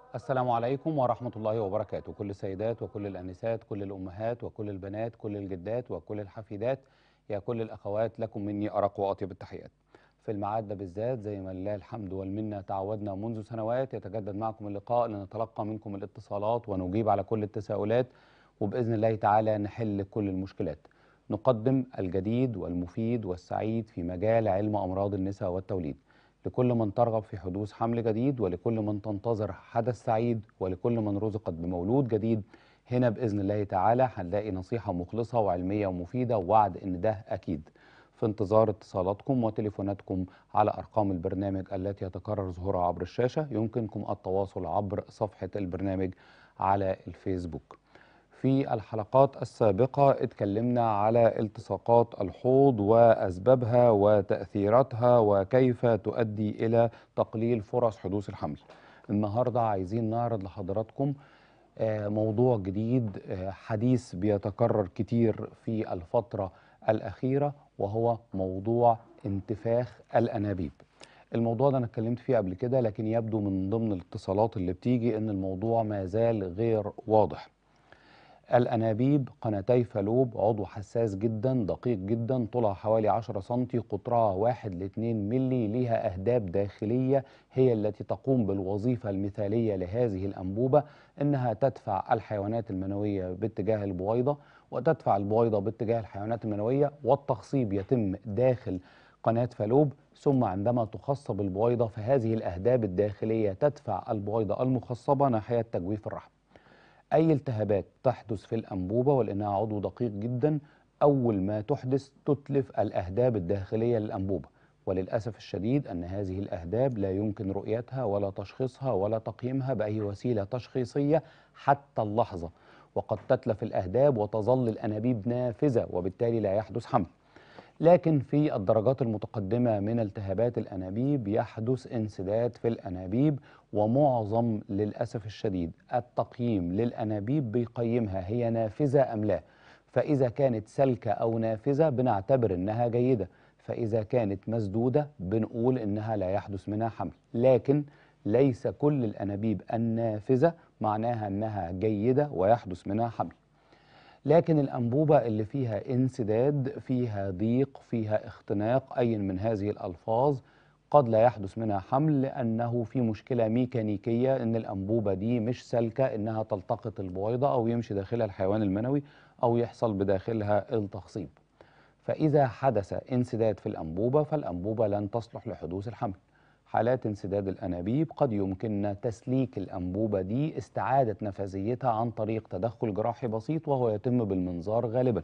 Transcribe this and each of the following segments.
السلام عليكم ورحمة الله وبركاته. كل السيدات وكل الأنسات، كل الأمهات وكل البنات، كل الجدات وكل الحفيدات، يا كل الأخوات، لكم مني أرق وأطيب التحيات. في الميعاد ده بالذات زي ما لله الحمد والمنة تعودنا منذ سنوات يتجدد معكم اللقاء لنتلقى منكم الاتصالات ونجيب على كل التساؤلات، وبإذن الله تعالى نحل كل المشكلات. نقدم الجديد والمفيد والسعيد في مجال علم أمراض النساء والتوليد لكل من ترغب في حدوث حمل جديد، ولكل من تنتظر حدث سعيد، ولكل من رزقت بمولود جديد. هنا بإذن الله تعالى هنلاقي نصيحة مخلصة وعلمية ومفيدة، ووعد إن ده أكيد. في انتظار اتصالاتكم وتليفوناتكم على أرقام البرنامج التي يتكرر ظهورها عبر الشاشة. يمكنكم التواصل عبر صفحة البرنامج على الفيسبوك. في الحلقات السابقة اتكلمنا على التصاقات الحوض وأسبابها وتأثيراتها وكيف تؤدي إلى تقليل فرص حدوث الحمل. النهاردة عايزين نعرض لحضراتكم موضوع جديد، حديث بيتكرر كتير في الفترة الأخيرة، وهو موضوع انتفاخ الأنابيب. الموضوع ده أنا اتكلمت فيه قبل كده، لكن يبدو من ضمن الاتصالات اللي بتيجي إن الموضوع ما زال غير واضح. الأنابيب قناتي فالوب، عضو حساس جدا دقيق جدا، طولها حوالي 10 سنتي، قطرها 1 ل 2 ملي، ليها أهداب داخلية هي التي تقوم بالوظيفة المثالية لهذه الأنبوبة، إنها تدفع الحيوانات المنوية باتجاه البويضة، وتدفع البويضة باتجاه الحيوانات المنوية، والتخصيب يتم داخل قناة فالوب. ثم عندما تخصب البويضة فهذه الأهداب الداخلية تدفع البويضة المخصبة ناحية تجويف الرحم. أي التهابات تحدث في الأنبوبة، ولأنها عضو دقيق جدا، أول ما تحدث تتلف الأهداب الداخلية للأنبوبة. وللأسف الشديد أن هذه الأهداب لا يمكن رؤيتها ولا تشخيصها ولا تقييمها بأي وسيلة تشخيصية حتى اللحظة، وقد تتلف الأهداب وتظل الأنابيب نافذة، وبالتالي لا يحدث حمل. لكن في الدرجات المتقدمة من التهابات الأنابيب يحدث انسداد في الأنابيب، ومعظم للأسف الشديد التقييم للأنابيب بيقيمها هي نافذة أم لا. فإذا كانت سلكة أو نافذة بنعتبر إنها جيدة، فإذا كانت مسدودة بنقول إنها لا يحدث منها حمل. لكن ليس كل الأنابيب النافذة معناها إنها جيدة ويحدث منها حمل. لكن الأنبوبة اللي فيها انسداد، فيها ضيق، فيها اختناق، أي من هذه الألفاظ، قد لا يحدث منها حمل، لأنه في مشكلة ميكانيكية، إن الأنبوبة دي مش سالكة إنها تلتقط البويضة أو يمشي داخلها الحيوان المنوي أو يحصل بداخلها التخصيب. فإذا حدث انسداد في الأنبوبة فالأنبوبة لن تصلح لحدوث الحمل. حالات انسداد الأنابيب قد يمكننا تسليك الأنبوبة دي، استعادة نفاذيتها عن طريق تدخل جراحي بسيط، وهو يتم بالمنظار غالبا.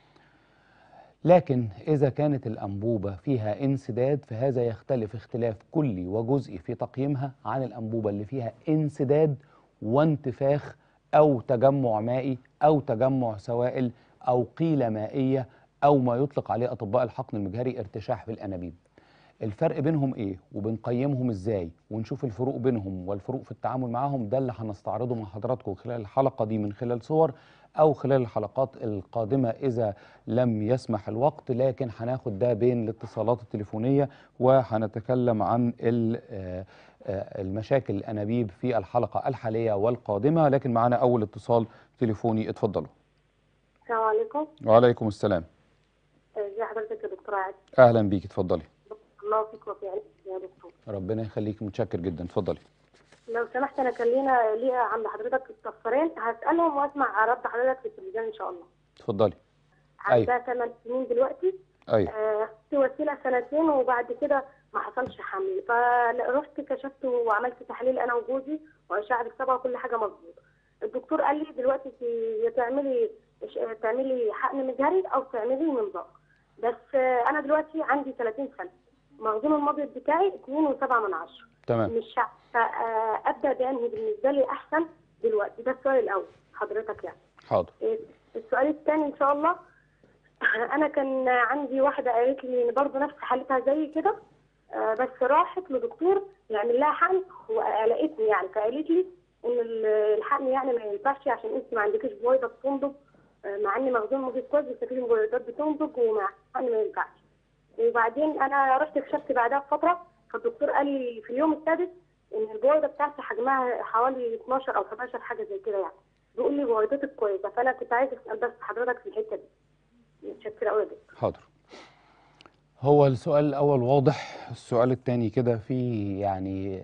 لكن إذا كانت الأنبوبة فيها انسداد فهذا يختلف اختلاف كلي وجزئي في تقييمها عن الأنبوبة اللي فيها انسداد وانتفاخ أو تجمع مائي أو تجمع سوائل أو قيلة مائية أو ما يطلق عليه أطباء الحقن المجهري ارتشاح في الأنابيب. الفرق بينهم ايه وبنقيمهم ازاي ونشوف الفروق بينهم والفروق في التعامل معاهم، ده اللي هنستعرضه مع حضراتكم خلال الحلقة دي من خلال صور، او خلال الحلقات القادمة اذا لم يسمح الوقت. لكن هناخد ده بين الاتصالات التليفونية، وهنتكلم عن المشاكل الانابيب في الحلقة الحالية والقادمة. لكن معنا اول اتصال تليفوني، اتفضلوا. السلام عليكم. وعليكم السلام. ازي حضرتك يا دكتور عادل؟ اهلا بيك، اتفضلي. الله فيك وفي علمك يا دكتور. ربنا يخليك، متشكر جدا، اتفضلي. لو سمحت انا كان ليها عند حضرتك استفسارين هسألهم واسمع رد حضرتك في التلفزيون ان شاء الله. اتفضلي. عندها 8 سنين دلوقتي. ايوه. في وسيله سنتين وبعد كده ما حصلش حمل، فرحت كشفت وعملت تحليل انا وجوزي واشعه بالصبغه وكل حاجه مظبوطه. الدكتور قال لي دلوقتي يا تعملي حقن مجهري او تعملي منظار. بس انا دلوقتي عندي 30 سنه، مخزون المبيض بتاعي 2.7. تمام. مش ابدا بانهي بالنسبه لي احسن دلوقتي؟ ده السؤال الاول حضرتك يعني. حاضر. السؤال الثاني ان شاء الله، انا كان عندي واحده قالت لي برضه نفس حالتها زي كده، بس راحت لدكتور يعمل لها حقن وقلقتني يعني، فقالت لي ان الحقن يعني ما ينفعش عشان انت ما عندكيش بويضه بتنضج، مع ان مخزون مبيض كويس بس في بويضات بتنضج ومع الحقن ما ينفعش. وبعدين انا رحت كشفت بعدها بفتره، فالدكتور قال لي في اليوم السادس ان البويضه بتاعتي حجمها حوالي 12 او 11 حاجه زي كده يعني. بيقول لي بويضتك كويسه، فانا كنت عايزه اسال بس حضرتك في الحته دي. متشكره قوي يا دكتور. حاضر. هو السؤال الأول واضح، السؤال الثاني كده فيه يعني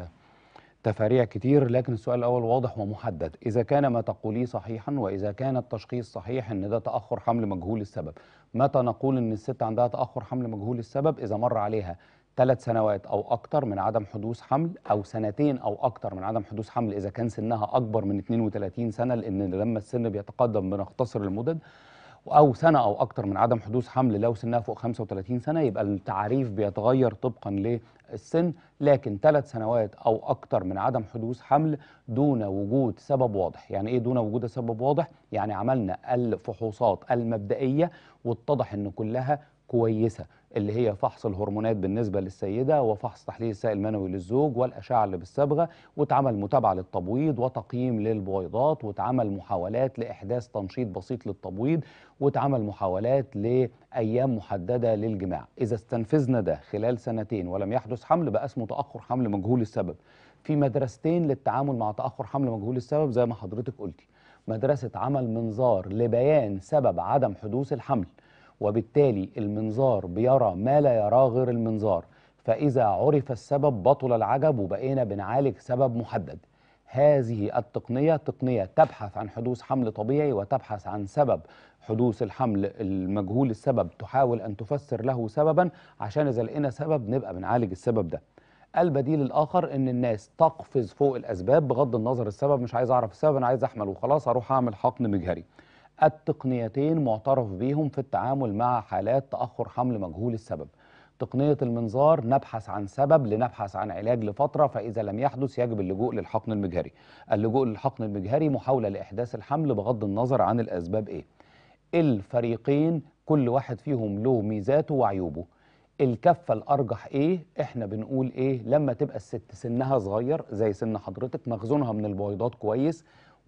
تفاريع كتير، لكن السؤال الأول واضح ومحدد. إذا كان ما تقوليه صحيحا، وإذا كان التشخيص صحيح إن ده تأخر حمل مجهول السبب، متى نقول إن الست عندها تأخر حمل مجهول السبب؟ إذا مر عليها 3 سنوات أو أكتر من عدم حدوث حمل، أو سنتين أو أكتر من عدم حدوث حمل إذا كان سنها أكبر من 32 سنة، لأن لما السن بيتقدم بنختصر المدد، أو سنة أو أكتر من عدم حدوث حمل لو سنها فوق 35 سنة. يبقى التعريف بيتغير طبقا للسن، لكن 3 سنوات أو أكتر من عدم حدوث حمل دون وجود سبب واضح. يعني إيه دون وجود سبب واضح؟ يعني عملنا الفحوصات المبدئية واتضح إن كلها كويسة، اللي هي فحص الهرمونات بالنسبة للسيدة، وفحص تحليل السائل المنوي للزوج، والأشعة اللي بالصبغة، واتعمل متابعة للتبويض وتقييم للبويضات، واتعمل محاولات لإحداث تنشيط بسيط للتبويض، واتعمل محاولات لأيام محددة للجماع. إذا استنفذنا ده خلال سنتين ولم يحدث حمل، بقى اسمه تأخر حمل مجهول السبب. في مدرستين للتعامل مع تأخر حمل مجهول السبب زي ما حضرتك قلتي: مدرسة عمل منظار لبيان سبب عدم حدوث الحمل، وبالتالي المنظار بيرى ما لا يراه غير المنظار، فإذا عرف السبب بطل العجب وبقينا بنعالج سبب محدد. هذه التقنية تقنية تبحث عن حدوث حمل طبيعي، وتبحث عن سبب حدوث الحمل المجهول السبب، تحاول أن تفسر له سببا، عشان إذا لقينا سبب نبقى بنعالج السبب ده. البديل الآخر إن الناس تقفز فوق الأسباب بغض النظر السبب، مش عايز أعرف السبب، أنا عايز أحمل وخلاص، أروح أعمل حقن مجهري. التقنيتين معترف بيهم في التعامل مع حالات تأخر حمل مجهول السبب. تقنية المنظار نبحث عن سبب لنبحث عن علاج لفترة، فإذا لم يحدث يجب اللجوء للحقن المجهري. اللجوء للحقن المجهري محاولة لإحداث الحمل بغض النظر عن الأسباب إيه. الفريقين كل واحد فيهم له ميزاته وعيوبه. الكفة الأرجح إيه؟ إحنا بنقول إيه؟ لما تبقى الست سنها صغير زي سن حضرتك، مخزونها من البويضات كويس،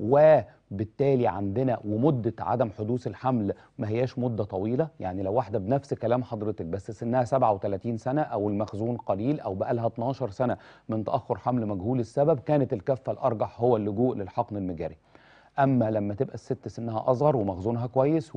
وبالتالي عندنا ومدة عدم حدوث الحمل ما هياش مدة طويلة. يعني لو واحدة بنفس كلام حضرتك بس سنها 37 سنة، أو المخزون قليل، أو بقالها 12 سنة من تأخر حمل مجهول السبب، كانت الكفة الأرجح هو اللجوء للحقن المجاري. أما لما تبقى الست سنها أصغر ومخزونها كويس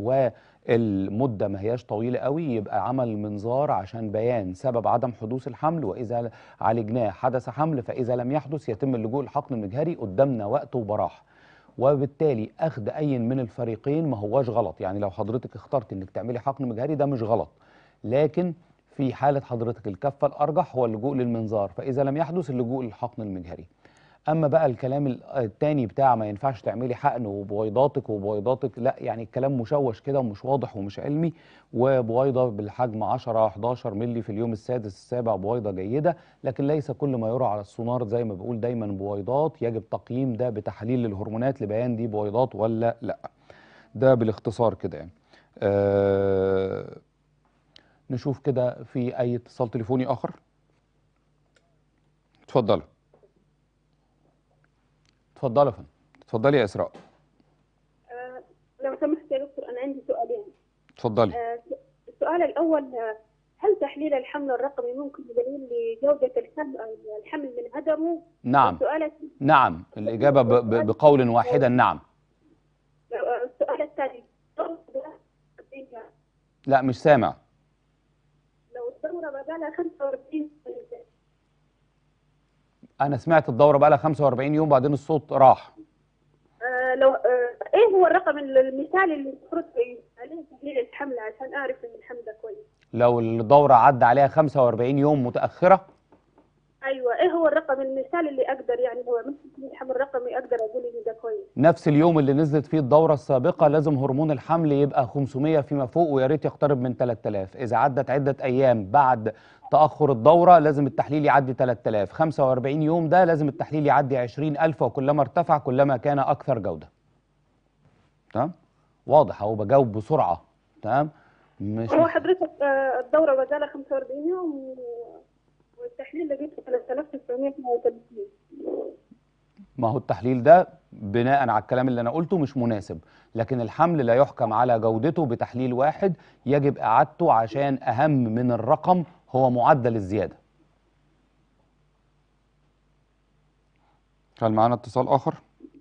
والمدة ما هياش طويلة قوي، يبقى عمل منظار عشان بيان سبب عدم حدوث الحمل، وإذا عالجناه حدث حمل، فإذا لم يحدث يتم اللجوء للحقن المجهري. قدامنا وقت وبراح، وبالتالي أخذ أي من الفريقين ما هواش غلط. يعني لو حضرتك اخترت إنك تعملي حقن مجهري ده مش غلط، لكن في حالة حضرتك الكفة الأرجح هو اللجوء للمنظار، فإذا لم يحدث اللجوء للحقن المجهري. اما بقى الكلام التاني بتاع ما ينفعش تعملي حقن وبويضاتك لا، يعني الكلام مشوش كده ومش واضح ومش علمي. وبويضه بالحجم 10 11 مللي في اليوم السادس السابع بويضه جيده، لكن ليس كل ما يرى على السونار زي ما بقول دايما بويضات. يجب تقييم ده بتحاليل الهرمونات لبيان دي بويضات ولا لا. ده بالاختصار كده يعني. نشوف كده في اي اتصال تليفوني اخر. اتفضلوا. اتفضلي يا فندم، اتفضلي يا اسراء. لو سمحت يا دكتور، انا عندي سؤالين. اتفضلي. السؤال الاول، هل تحليل الحمل الرقمي ممكن يدلل لجودة الحمل من عدمه؟ نعم. نعم، الإجابة بقول واحدا نعم. السؤال الثاني، لا مش سامع. لو الدورة بقى لها 45، أنا سمعت الدورة بقى لها 45 يوم بعدين الصوت راح. لو ايه هو الرقم المثالي اللي المفروض عليه تحليل الحمل عشان اعرف ان الحمل ده كويس؟ لو الدورة عدى عليها 45 يوم متأخرة. ايوه، ايه هو الرقم المثالي اللي اقدر، يعني هو مثل الحمل الرقمي اقدر اقول ان ده كويس؟ نفس اليوم اللي نزلت فيه الدورة السابقة لازم هرمون الحمل يبقى 500 فيما فوق، ويا ريت يقترب من 3000. إذا عدت عدة أيام بعد تأخر الدورة لازم التحليل يعدي 3000. 45 يوم ده لازم التحليل يعدي 20000، وكلما ارتفع كلما كان أكثر جودة. تمام؟ واضح أهو، بجاوب بسرعة. تمام؟ مش هو حضرتك الدورة بقى لها 45 يوم والتحليل لقيته 3938. ما هو التحليل ده بناء على الكلام اللي أنا قلته مش مناسب، لكن الحمل لا يحكم على جودته بتحليل واحد، يجب إعادته عشان أهم من الرقم هو معدل الزيادة. هل معانا اتصال آخر؟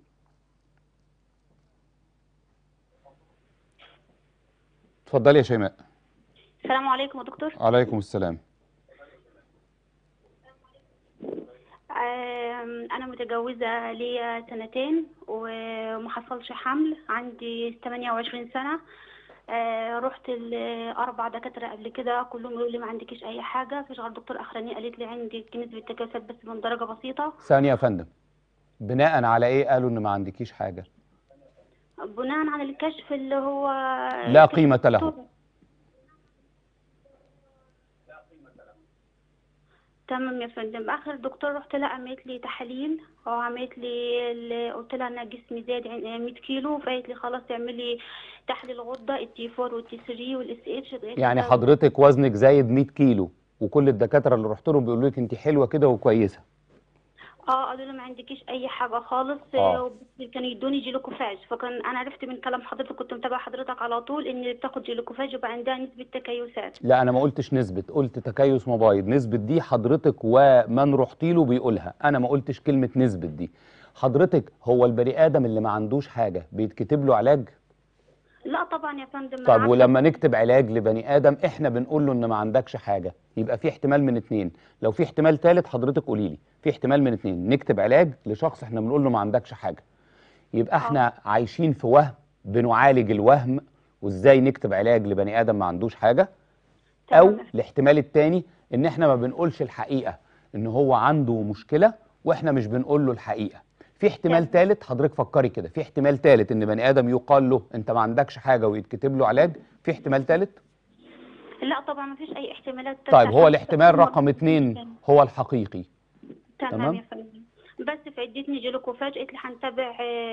اتفضلي يا شيماء. السلام عليكم يا دكتور. عليكم السلام. أنا متجوزة ليا 2 وما حصلش حمل، عندي 28 سنة. رحت ل4 دكاترة قبل كده، كلهم يقولوا لي ما عندكيش أي حاجة، مفيش غير دكتور أخرانية قالت لي عندك نسبة تكاثر بس من درجة بسيطة. ثانية يا فندم، بناء على إيه قالوا إن ما عندكيش حاجة؟ بناء على الكشف اللي هو لا قيمة له. تمام يا فندم. اخر دكتور رحت لها عملت لي تحاليل وعملت لي قلت لها ان جسمي زاد 100 كيلو، فقالت لي خلاص اعملي تحليل غده التي 4 والتي 3 والاس اتش. يعني حضرتك وزنك زايد 100 كيلو وكل الدكاترة اللي رحت لهم بيقولوا لك انت حلوة كده وكويسة. قالوا لي ما عندكيش اي حاجه خالص. كانوا يدوني جلوكوفاج، فكان انا عرفت من كلام حضرتك، كنت متابعه حضرتك على طول، ان بتاخد جلوكوفاج يبقى عندها نسبه تكيسات. لا انا ما قلتش نسبة، قلت تكيس مبايض. نسبة دي حضرتك ومن رحت له بيقولها، انا ما قلتش كلمة نسبة دي. حضرتك هو البني ادم اللي ما عندوش حاجة بيتكتب له علاج؟ لا طبعا يا فندم. طب ولما نكتب علاج لبني ادم احنا بنقول له ان ما عندكش حاجة، يبقى في احتمال من اتنين. لو في احتمال تالت حضرتك قولي لي. في احتمال من اتنين، نكتب علاج لشخص احنا بنقول له ما عندكش حاجة، يبقى احنا عايشين في وهم، بنعالج الوهم، وازاي نكتب علاج لبني ادم ما عندوش حاجة. او الاحتمال التاني ان احنا ما بنقولش الحقيقة ان هو عنده مشكلة واحنا مش بنقول له الحقيقة. في احتمال تالت، حضرتك فكري كده، في احتمال تالت ان بني ادم يقال له انت ما عندكش حاجة ويتكتب له علاج. في احتمال تالت؟ لا طبعا ما فيش اي احتمالات. طيب هو الاحتمال رقم 2 هو الحقيقي. تمام يا فندم. بس فادتني جلوكوفاج، قالت لي هنتابع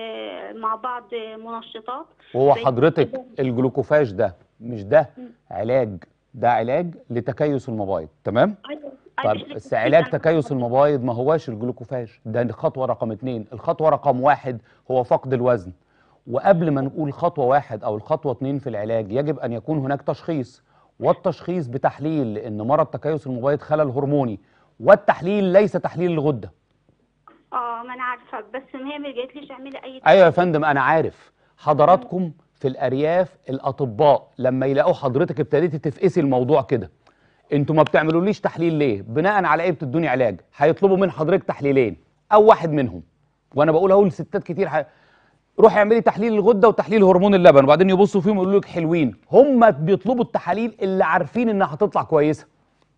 مع بعض منشطات. وهو حضرتك الجلوكوفاج ده مش ده علاج، ده علاج لتكيس المبايض، تمام؟ طيب بس علاج تكيس المبايض ما هواش الجلوكوفاج، ده خطوة رقم 2. الخطوة رقم 1 هو فقد الوزن. وقبل ما نقول خطوة 1 أو الخطوة 2 في العلاج يجب أن يكون هناك تشخيص، والتشخيص بتحليل، لأن مرض تكيس المبايض خلل هرموني، والتحليل ليس تحليل الغدة. ما أنا عارفة، بس هي ما جاتليش اعملي أي تحليل. أيوة يا فندم أنا عارف. حضراتكم في الأرياف الأطباء لما يلاقوا حضرتك ابتديتي تفقسي الموضوع كده، انتوا ما بتعملوليش تحليل ليه؟ بناء على ايه بتدوني علاج؟ هيطلبوا من حضرتك تحليلين او واحد منهم، وانا بقول اهو لستات كتير روحي اعملي تحليل الغده وتحليل هرمون اللبن، وبعدين يبصوا فيهم يقولوا لك حلوين. هم بيطلبوا التحاليل اللي عارفين انها هتطلع كويسه.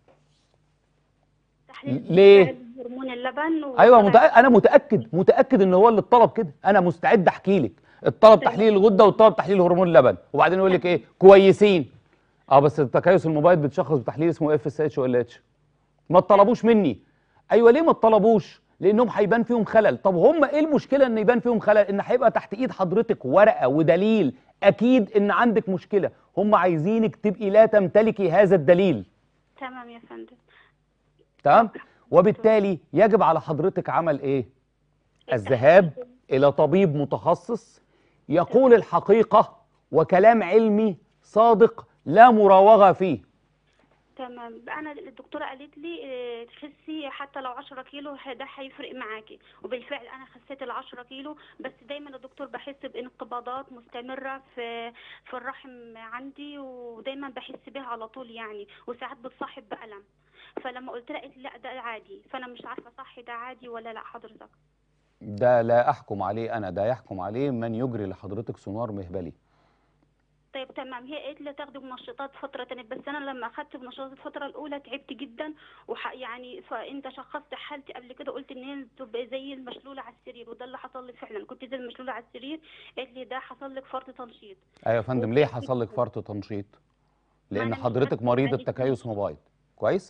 ليه؟ هرمون اللبن ايوه انا متاكد ان هو اللي اتطلب كده. انا مستعد احكي لك الطلب تحليل الغده والطلب تحليل هرمون اللبن، وبعدين يقول لك ايه؟ كويسين. بس التكيس المبايض بتشخص بتحليل اسمه اف اس اتش وال اتش. ما اتطلبوش مني. ايوه ليه ما اتطلبوش؟ لانهم هيبان فيهم خلل. طب هم ايه المشكله ان يبان فيهم خلل؟ ان هيبقى تحت ايد حضرتك ورقه ودليل اكيد ان عندك مشكله. هم عايزينك تبقي لا تمتلكي هذا الدليل. تمام يا فندم. تمام. وبالتالي يجب على حضرتك عمل ايه؟ الذهاب الى طبيب متخصص يقول الحقيقه وكلام علمي صادق لا مراوغه فيه. تمام. انا الدكتوره قالت لي تخسي حتى لو 10 كيلو، ده هيفرق معاكي، وبالفعل انا خسيت ال10 كيلو. بس دايما الدكتور بحس بانقباضات مستمره في الرحم عندي، ودايما بحس بيها على طول يعني، وساعات بتصاحب بألم. فلما قلت لها قالت لي لا ده عادي، فانا مش عارفه صح ده عادي ولا لا حضرتك. ده لا احكم عليه انا، ده يحكم عليه من يجري لحضرتك سونار مهبلي. طيب تمام. هي قالت لي تاخدي منشطات فتره تانية، بس انا لما اخدت منشطات الفتره الاولى تعبت جدا، يعني فانت شخصت حالتي قبل كده، قلت ان هي تبقى زي المشلوله على السرير، وده اللي حصل لي فعلا، كنت زي المشلوله على السرير. قالت لي ده حصل لك فرط تنشيط. ايوه يا فندم. ليه حصل لك فرط تنشيط؟ لان حضرتك مريضه تكيس مبايض. كويس.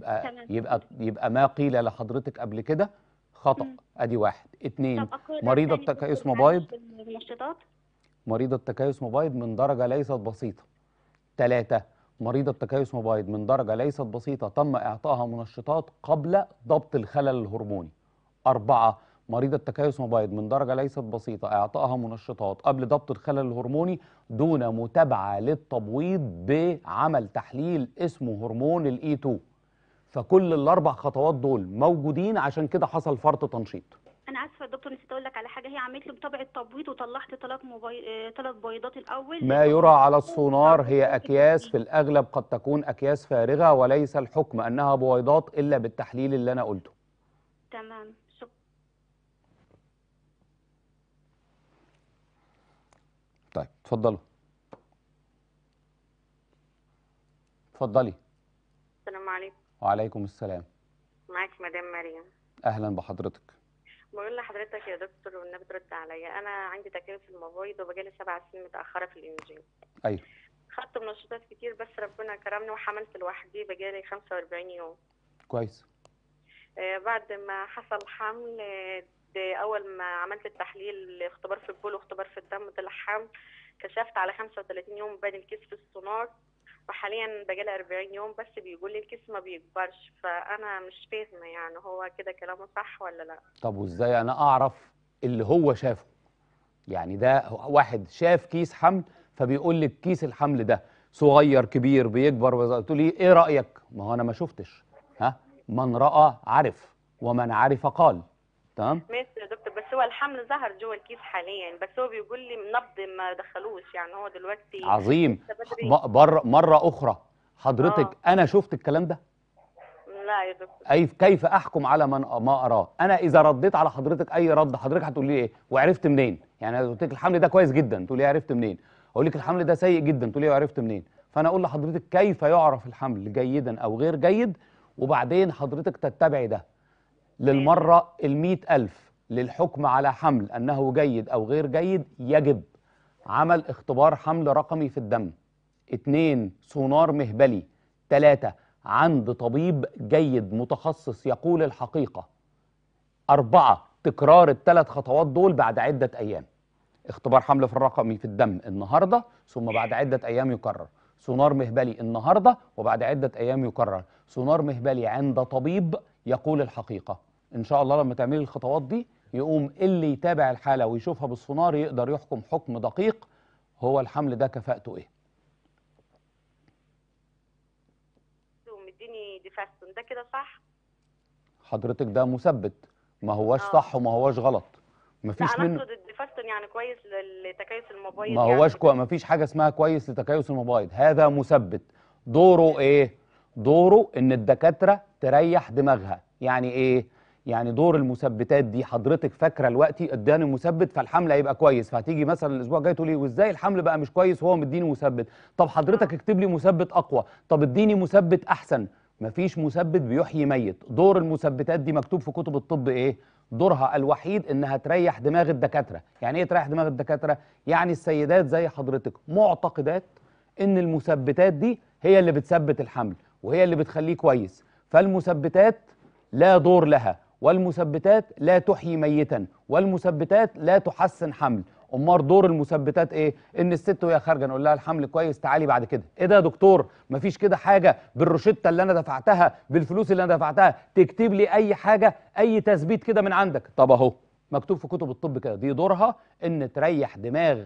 يبقى ما قيل لحضرتك قبل كده خطأ. ادي 1. 2 مريضه تكيس مبايض، مريضة تكيس مبايض من درجة ليست بسيطة. 3 مريضة تكيس مبايض من درجة ليست بسيطة تم إعطائها منشطات قبل ضبط الخلل الهرموني. 4 مريضة تكيس مبايض من درجة ليست بسيطة إعطائها منشطات قبل ضبط الخلل الهرموني دون متابعة للتبويض بعمل تحليل اسمه هرمون الإي 2. فكل ال4 خطوات دول موجودين، عشان كده حصل فرط تنشيط. انا اسفه يا دكتور، نسيت اقول لك على حاجه. هي عملت لي متابعه تبويض وطلعت 3 بيضات الاول. ما يرى على السونار هي أكياس في الأغلب قد تكون أكياس فارغة، وليس الحكم أنها بويضات إلا بالتحليل اللي أنا قلته. تمام، شكرا. طيب اتفضلوا. اتفضلي. السلام عليكم. وعليكم السلام. معاك مدام مريم. أهلا بحضرتك. بقول لحضرتك يا دكتور والنبي ترد عليا، انا عندي تكيس المبيض وبقالي 7 سنين متاخره في الانجاب. أيوه. خدت منشطات كتير بس ربنا كرمني وحملت لوحدي بقالي 45 يوم. كويس. بعد ما حصل حمل، اول ما عملت التحليل اختبار في البول واختبار في الدم طلع حمل. كشفت على 35 يوم بين الكيس في السونار، وحاليا بقالي 40 يوم بس بيقول لي الكيس ما بيكبرش، فانا مش فاهمه يعني هو كده كلامه صح ولا لا. طب وإزاي أنا أعرف اللي هو شافه؟ يعني ده واحد شاف كيس حمل فبيقول لك كيس الحمل ده صغير كبير بيكبر، تقول لي ايه رأيك؟ ما هو انا ما شفتش. ها، من رأى عرف ومن عرف قال. تمام. ماشي يا دكتور، بس هو الحمل ظهر جوه الكيس حاليا، بس هو بيقول لي نبض ما دخلوش، يعني هو دلوقتي عظيم. لسه بدري. مرة أخرى حضرتك أنا شفت الكلام ده؟ لا يا دكتور. أي كيف أحكم على ما أراه؟ أنا إذا رديت على حضرتك أي رد حضرتك هتقول لي إيه؟ وعرفت منين؟ يعني أنا قلت لك الحمل ده كويس جدا تقول لي عرفت منين؟ أقول لك الحمل ده سيء جدا تقول لي وعرفت منين؟ فأنا أقول لحضرتك كيف يعرف الحمل جيدا أو غير جيد، وبعدين حضرتك تتبعي ده للمرة ال100,000. للحكم على حمل أنه جيد أو غير جيد يجب عمل اختبار حمل رقمي في الدم، 2 سونار مهبلي، 3 عند طبيب جيد متخصص يقول الحقيقة، 4 تكرار ال3 خطوات دول بعد عدة أيام. اختبار حمل في الرقمي في الدم النهاردة ثم بعد عدة أيام يكرر، سونار مهبلي النهاردة وبعد عدة أيام يكرر، سونار مهبلي عند طبيب يقول الحقيقة. إن شاء الله لما تعملي الخطوات دي يقوم اللي يتابع الحالة ويشوفها بالسونار يقدر يحكم حكم دقيق هو الحمل ده كفاءته إيه. مديني ديفاستون ده كده صح؟ حضرتك ده مثبت، ما هواش صح وما هواش غلط، مفيش لا انا منه. اقصد الديفاستون يعني كويس لتكيس المبيض. ما هواش مفيش حاجه اسمها كويس لتكيس المبيض، هذا مثبت. دوره ايه؟ دوره ان الدكاتره تريح دماغها. يعني ايه؟ يعني دور المثبتات دي حضرتك فاكره دلوقتي اداني مثبت فالحمل هيبقى كويس، فهتيجي مثلا الاسبوع الجاي تقولي وازاي الحمل بقى مش كويس وهو مديني مثبت؟ طب حضرتك اكتب لي مثبت اقوى، طب اديني مثبت احسن. مفيش مثبت بيحيي ميت. دور المثبتات دي مكتوب في كتب الطب ايه؟ دورها الوحيد انها تريح دماغ الدكاتره. يعني ايه تريح دماغ الدكاتره؟ يعني السيدات زي حضرتك معتقدات ان المثبتات دي هي اللي بتثبت الحمل وهي اللي بتخليه كويس، فالمثبتات لا دور لها، والمثبتات لا تحيي ميتا، والمثبتات لا تحسن حمل. امال دور المثبتات ايه؟ ان الست وهي خارجه نقول لها الحمل كويس تعالي بعد كده. ايه ده يا دكتور؟ مفيش كده حاجه بالروشته اللي انا دفعتها بالفلوس اللي انا دفعتها تكتب لي اي حاجه اي تثبيت كده من عندك؟ طب اهو مكتوب في كتب الطب كده. دي دورها ان تريح دماغ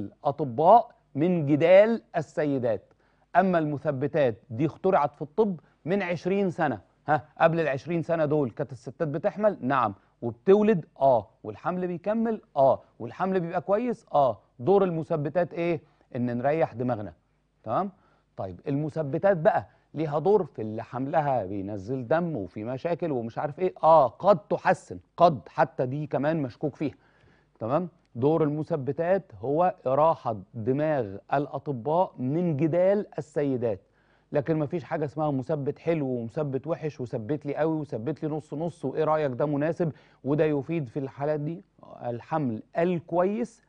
الاطباء من جدال السيدات. اما المثبتات دي اخترعت في الطب من 20 سنه. ها، قبل ال20 سنه دول كانت الستات بتحمل؟ نعم. وبتولد؟ والحمل بيكمل؟ والحمل بيبقى كويس؟ دور المثبتات ايه؟ ان نريح دماغنا. تمام. طيب المثبتات بقى ليها دور في اللي حملها بينزل دم وفي مشاكل ومش عارف ايه، قد تحسن، قد حتى دي كمان مشكوك فيها. تمام. دور المثبتات هو إراحة دماغ الأطباء من جدال السيدات. لكن ما فيش حاجة اسمها مثبت حلو ومثبت وحش وثبت لي قوي وثبت لي نص نص وايه رأيك ده مناسب وده يفيد في الحالات دي. الحمل الكويس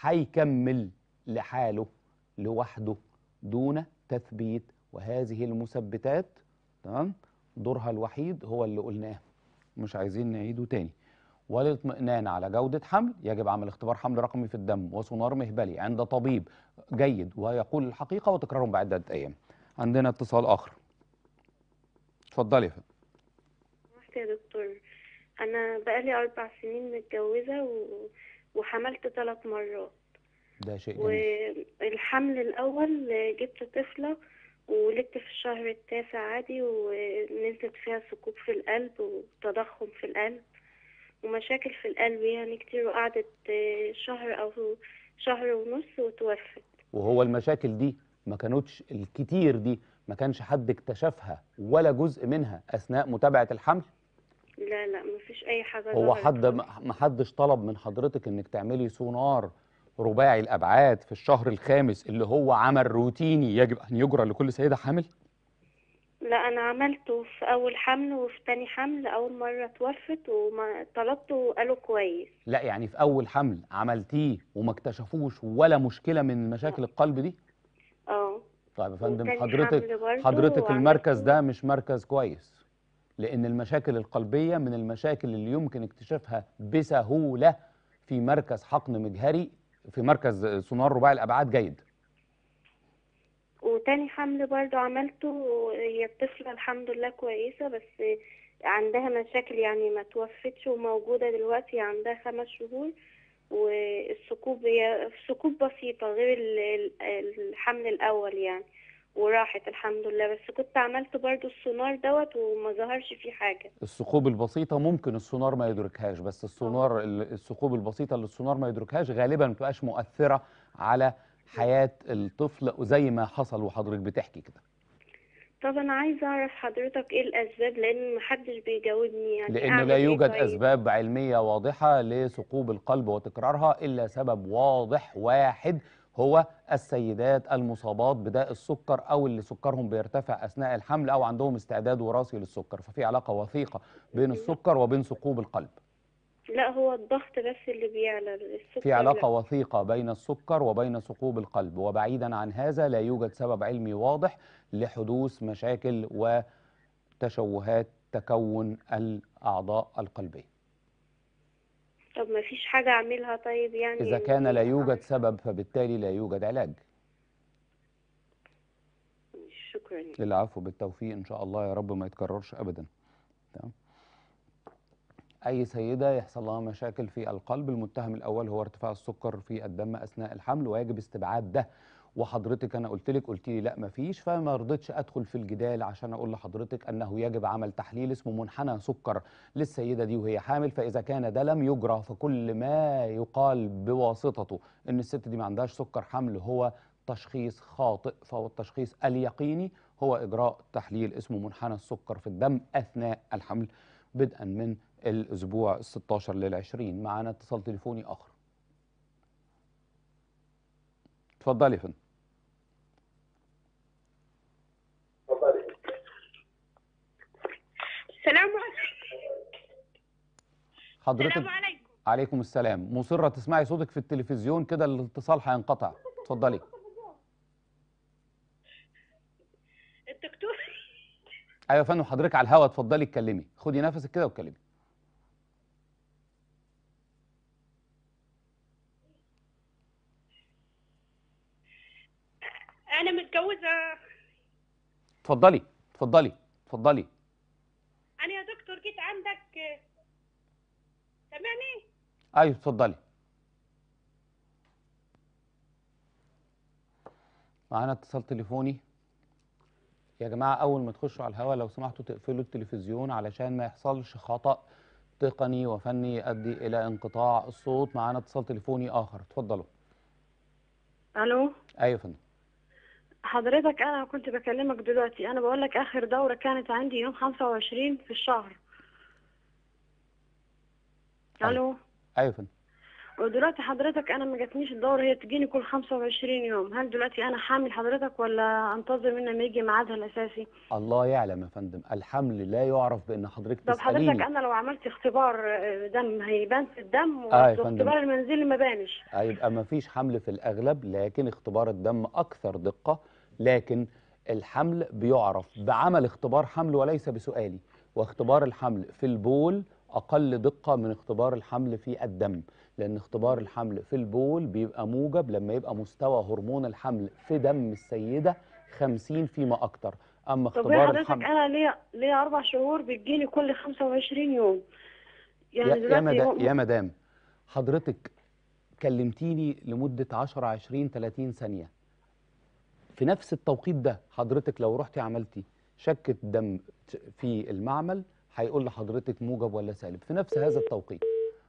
هيكمل لحاله لوحده دون تثبيت. وهذه المثبتات تمام دورها الوحيد هو اللي قلناه، مش عايزين نعيده تاني. وللاطمئنان على جودة حمل يجب عمل اختبار حمل رقمي في الدم وسونار مهبلي عند طبيب جيد ويقول الحقيقة وتكرارهم بعدة أيام. عندنا اتصال آخر. اتفضلي يا فندم. يا دكتور، أنا بقالي 4 سنين متجوزة وحملت 3 مرات. ده شيء جميل. والحمل الأول جبت طفلة ولدت في الشهر التاسع عادي، ونزلت فيها ثقوب في القلب وتضخم في القلب، ومشاكل في القلب يعني كتير، وقعدت شهر أو شهر ونص وتوفت. وهو المشاكل دي ما كانتش الكتير دي، ما كانش حد اكتشفها ولا جزء منها أثناء متابعة الحمل؟ لا لا، مفيش أي حاجة هو ظهرت حد خالص. ما حدش طلب من حضرتك انك تعملي سونار رباعي الابعاد في الشهر الخامس اللي هو عمل روتيني يجب ان يجرى لكل سيده حامل؟ لا، أنا عملته في أول حمل وفي تاني حمل. أول مرة توفت وما طلبته وقالوا كويس. لا يعني في اول حمل عملتيه وما اكتشفوش ولا مشكله من مشاكل القلب دي؟ اه. طيب يا فندم، وتاني حضرتك حمل برضه حضرتك المركز وعملته. ده مش مركز كويس، لان المشاكل القلبيه من المشاكل اللي يمكن اكتشافها بسهوله في مركز حقن مجهري، في مركز سونار رباعي الابعاد جيد. وتاني حمل برضو عملته. هي الطفلة الحمد لله كويسة، بس عندها مشاكل يعني ما توفتش وموجودة دلوقتي. عندها 5 شهور، والثقوب هي ثقوب بسيطة غير الحمل الأول يعني، وراحت الحمد لله. بس كنت عملت برضو السونار دوت وما ظهرش فيه حاجة. الثقوب البسيطة ممكن السونار ما يدركهاش، بس الثقوب البسيطة اللي السونار ما يدركهاش غالبا ما بتبقاش مؤثرة على حياة الطفل زي ما حصل وحضرتك بتحكي كده. طب أنا عايزة أعرف حضرتك إيه الأسباب، لأن محدش بيجاوبني. يعني لأن لا أعمل إيه يوجد طيب؟ أسباب علمية واضحة لثقوب القلب وتكرارها إلا سبب واضح واحد، هو السيدات المصابات بداء السكر أو اللي سكرهم بيرتفع أثناء الحمل أو عندهم استعداد وراثي للسكر، ففي علاقة وثيقة بين السكر وبين ثقوب القلب. لا، هو الضغط بس اللي بيعلى، السكر في علاقة لا. وثيقة بين السكر وبين ثقوب القلب، وبعيدا عن هذا لا يوجد سبب علمي واضح لحدوث مشاكل وتشوهات تكون الأعضاء القلبية. طب ما فيش حاجة أعملها طيب يعني؟ إذا كان لا يوجد سبب فبالتالي لا يوجد علاج. شكرا. العفو، بالتوفيق إن شاء الله، يا رب ما يتكررش أبدا. تمام. أي سيدة يحصل لها مشاكل في القلب، المتهم الأول هو ارتفاع السكر في الدم أثناء الحمل، ويجب استبعاد ده. وحضرتك أنا قلت لي لا مفيش، فما رضيتش أدخل في الجدال عشان أقول لحضرتك أنه يجب عمل تحليل اسمه منحنى سكر للسيدة دي وهي حامل، فإذا كان ده لم يجرى فكل ما يقال بواسطته إن الست دي ما عندهاش سكر حمل هو تشخيص خاطئ، فهو التشخيص اليقيني هو إجراء تحليل اسمه منحنى السكر في الدم أثناء الحمل بدءا من الأسبوع 16 لل20. معانا اتصال تليفوني آخر. اتفضلي يا فندم. السلام عليكم. حضرتك السلام عليكم. عليكم السلام. مصرة تسمعي صوتك في التلفزيون كده الاتصال هينقطع. اتفضلي. الدكتور. ايوه يا فندم، حضرتك على الهوا، اتفضلي اتكلمي، خدي نفسك كده واتكلمي. أنا متجوزة. اتفضلي اتفضلي اتفضلي. أنا يا دكتور جيت عندك. سامعني؟ ايوه اتفضلي. معانا اتصال تليفوني. يا جماعه اول ما تخشوا على الهوا لو سمحتوا تقفلوا التلفزيون علشان ما يحصلش خطأ تقني وفني يؤدي الى انقطاع الصوت. معانا اتصال تليفوني اخر، اتفضلوا. الو. ايوه يا فندم. حضرتك انا كنت بكلمك دلوقتي، انا بقول لك اخر دورة كانت عندي يوم 25 في الشهر. الو. ايوه يا فندم. ودلوقتي حضرتك انا ما جاتنيش الدورة، هي تجيني كل 25 يوم. هل دلوقتي انا حامل حضرتك ولا انتظر منها ما يجي ميعادها الاساسي؟ الله يعلم يا فندم، الحمل لا يعرف بان حضرتك طب حضرتك تسأليني. انا لو عملت اختبار دم هيبان في الدم، يا فندم. واختبار المنزلي ما بانش. هيبقى ما فيش حمل في الأغلب، لكن اختبار الدم أكثر دقة. لكن الحمل بيعرف بعمل اختبار حمل وليس بسؤالي، واختبار الحمل في البول أقل دقة من اختبار الحمل في الدم، لأن اختبار الحمل في البول بيبقى موجب لما يبقى مستوى هرمون الحمل في دم السيدة 50 فيما أكتر. أما طب اختبار حضرتك الحمل انا ليا 4 شهور بتجيني كل 25 يوم. يعني دلوقتي يا مدام حضرتك كلمتيني لمدة 10 20 30 ثانية، في نفس التوقيت ده حضرتك لو رحتي عملتي شكة دم في المعمل هيقول لحضرتك موجب ولا سالب في نفس هذا التوقيت.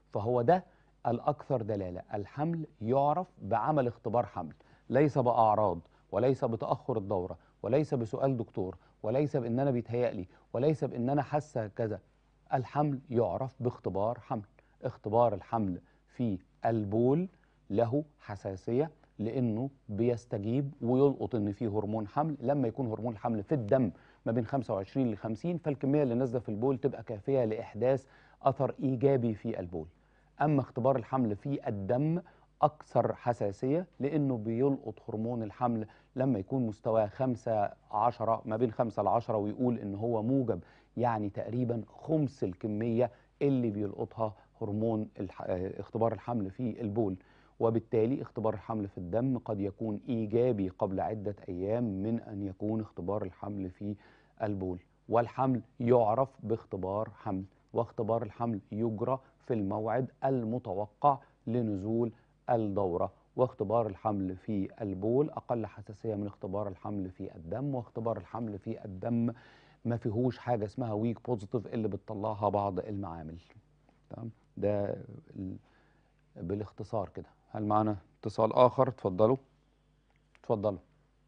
فهو ده الأكثر دلالة. الحمل يعرف بعمل اختبار حمل، ليس بأعراض، وليس بتأخر الدورة، وليس بسؤال دكتور، وليس بأن أنا بيتهيألي، وليس بأن أنا حاسة كذا. الحمل يعرف باختبار حمل. اختبار الحمل في البول له حساسية، لأنه بيستجيب ويلقط إن فيه هرمون حمل. لما يكون هرمون الحمل في الدم ما بين 25 ل 50، فالكمية اللي نازلة في البول تبقى كافية لإحداث أثر إيجابي في البول. أما اختبار الحمل في الدم أكثر حساسية، لأنه بيلقط هرمون الحمل لما يكون مستواه 5-10، ما بين 5 ل 10، ويقول إن هو موجب، يعني تقريبا خمس الكمية اللي بيلقطها هرمون اختبار الحمل في البول. وبالتالي اختبار الحمل في الدم قد يكون إيجابي قبل عدة أيام من أن يكون اختبار الحمل في البول. والحمل يعرف باختبار حمل، واختبار الحمل يجرى في الموعد المتوقع لنزول الدورة. واختبار الحمل في البول أقل حساسية من اختبار الحمل في الدم. واختبار الحمل في الدم ما فيهوش حاجة اسمها ويك بوزيتيف اللي بتطلعها بعض المعامل. تمام؟ ده بالاختصار كده. هل معنا اتصال آخر؟ اتفضلوا. اتفضلوا.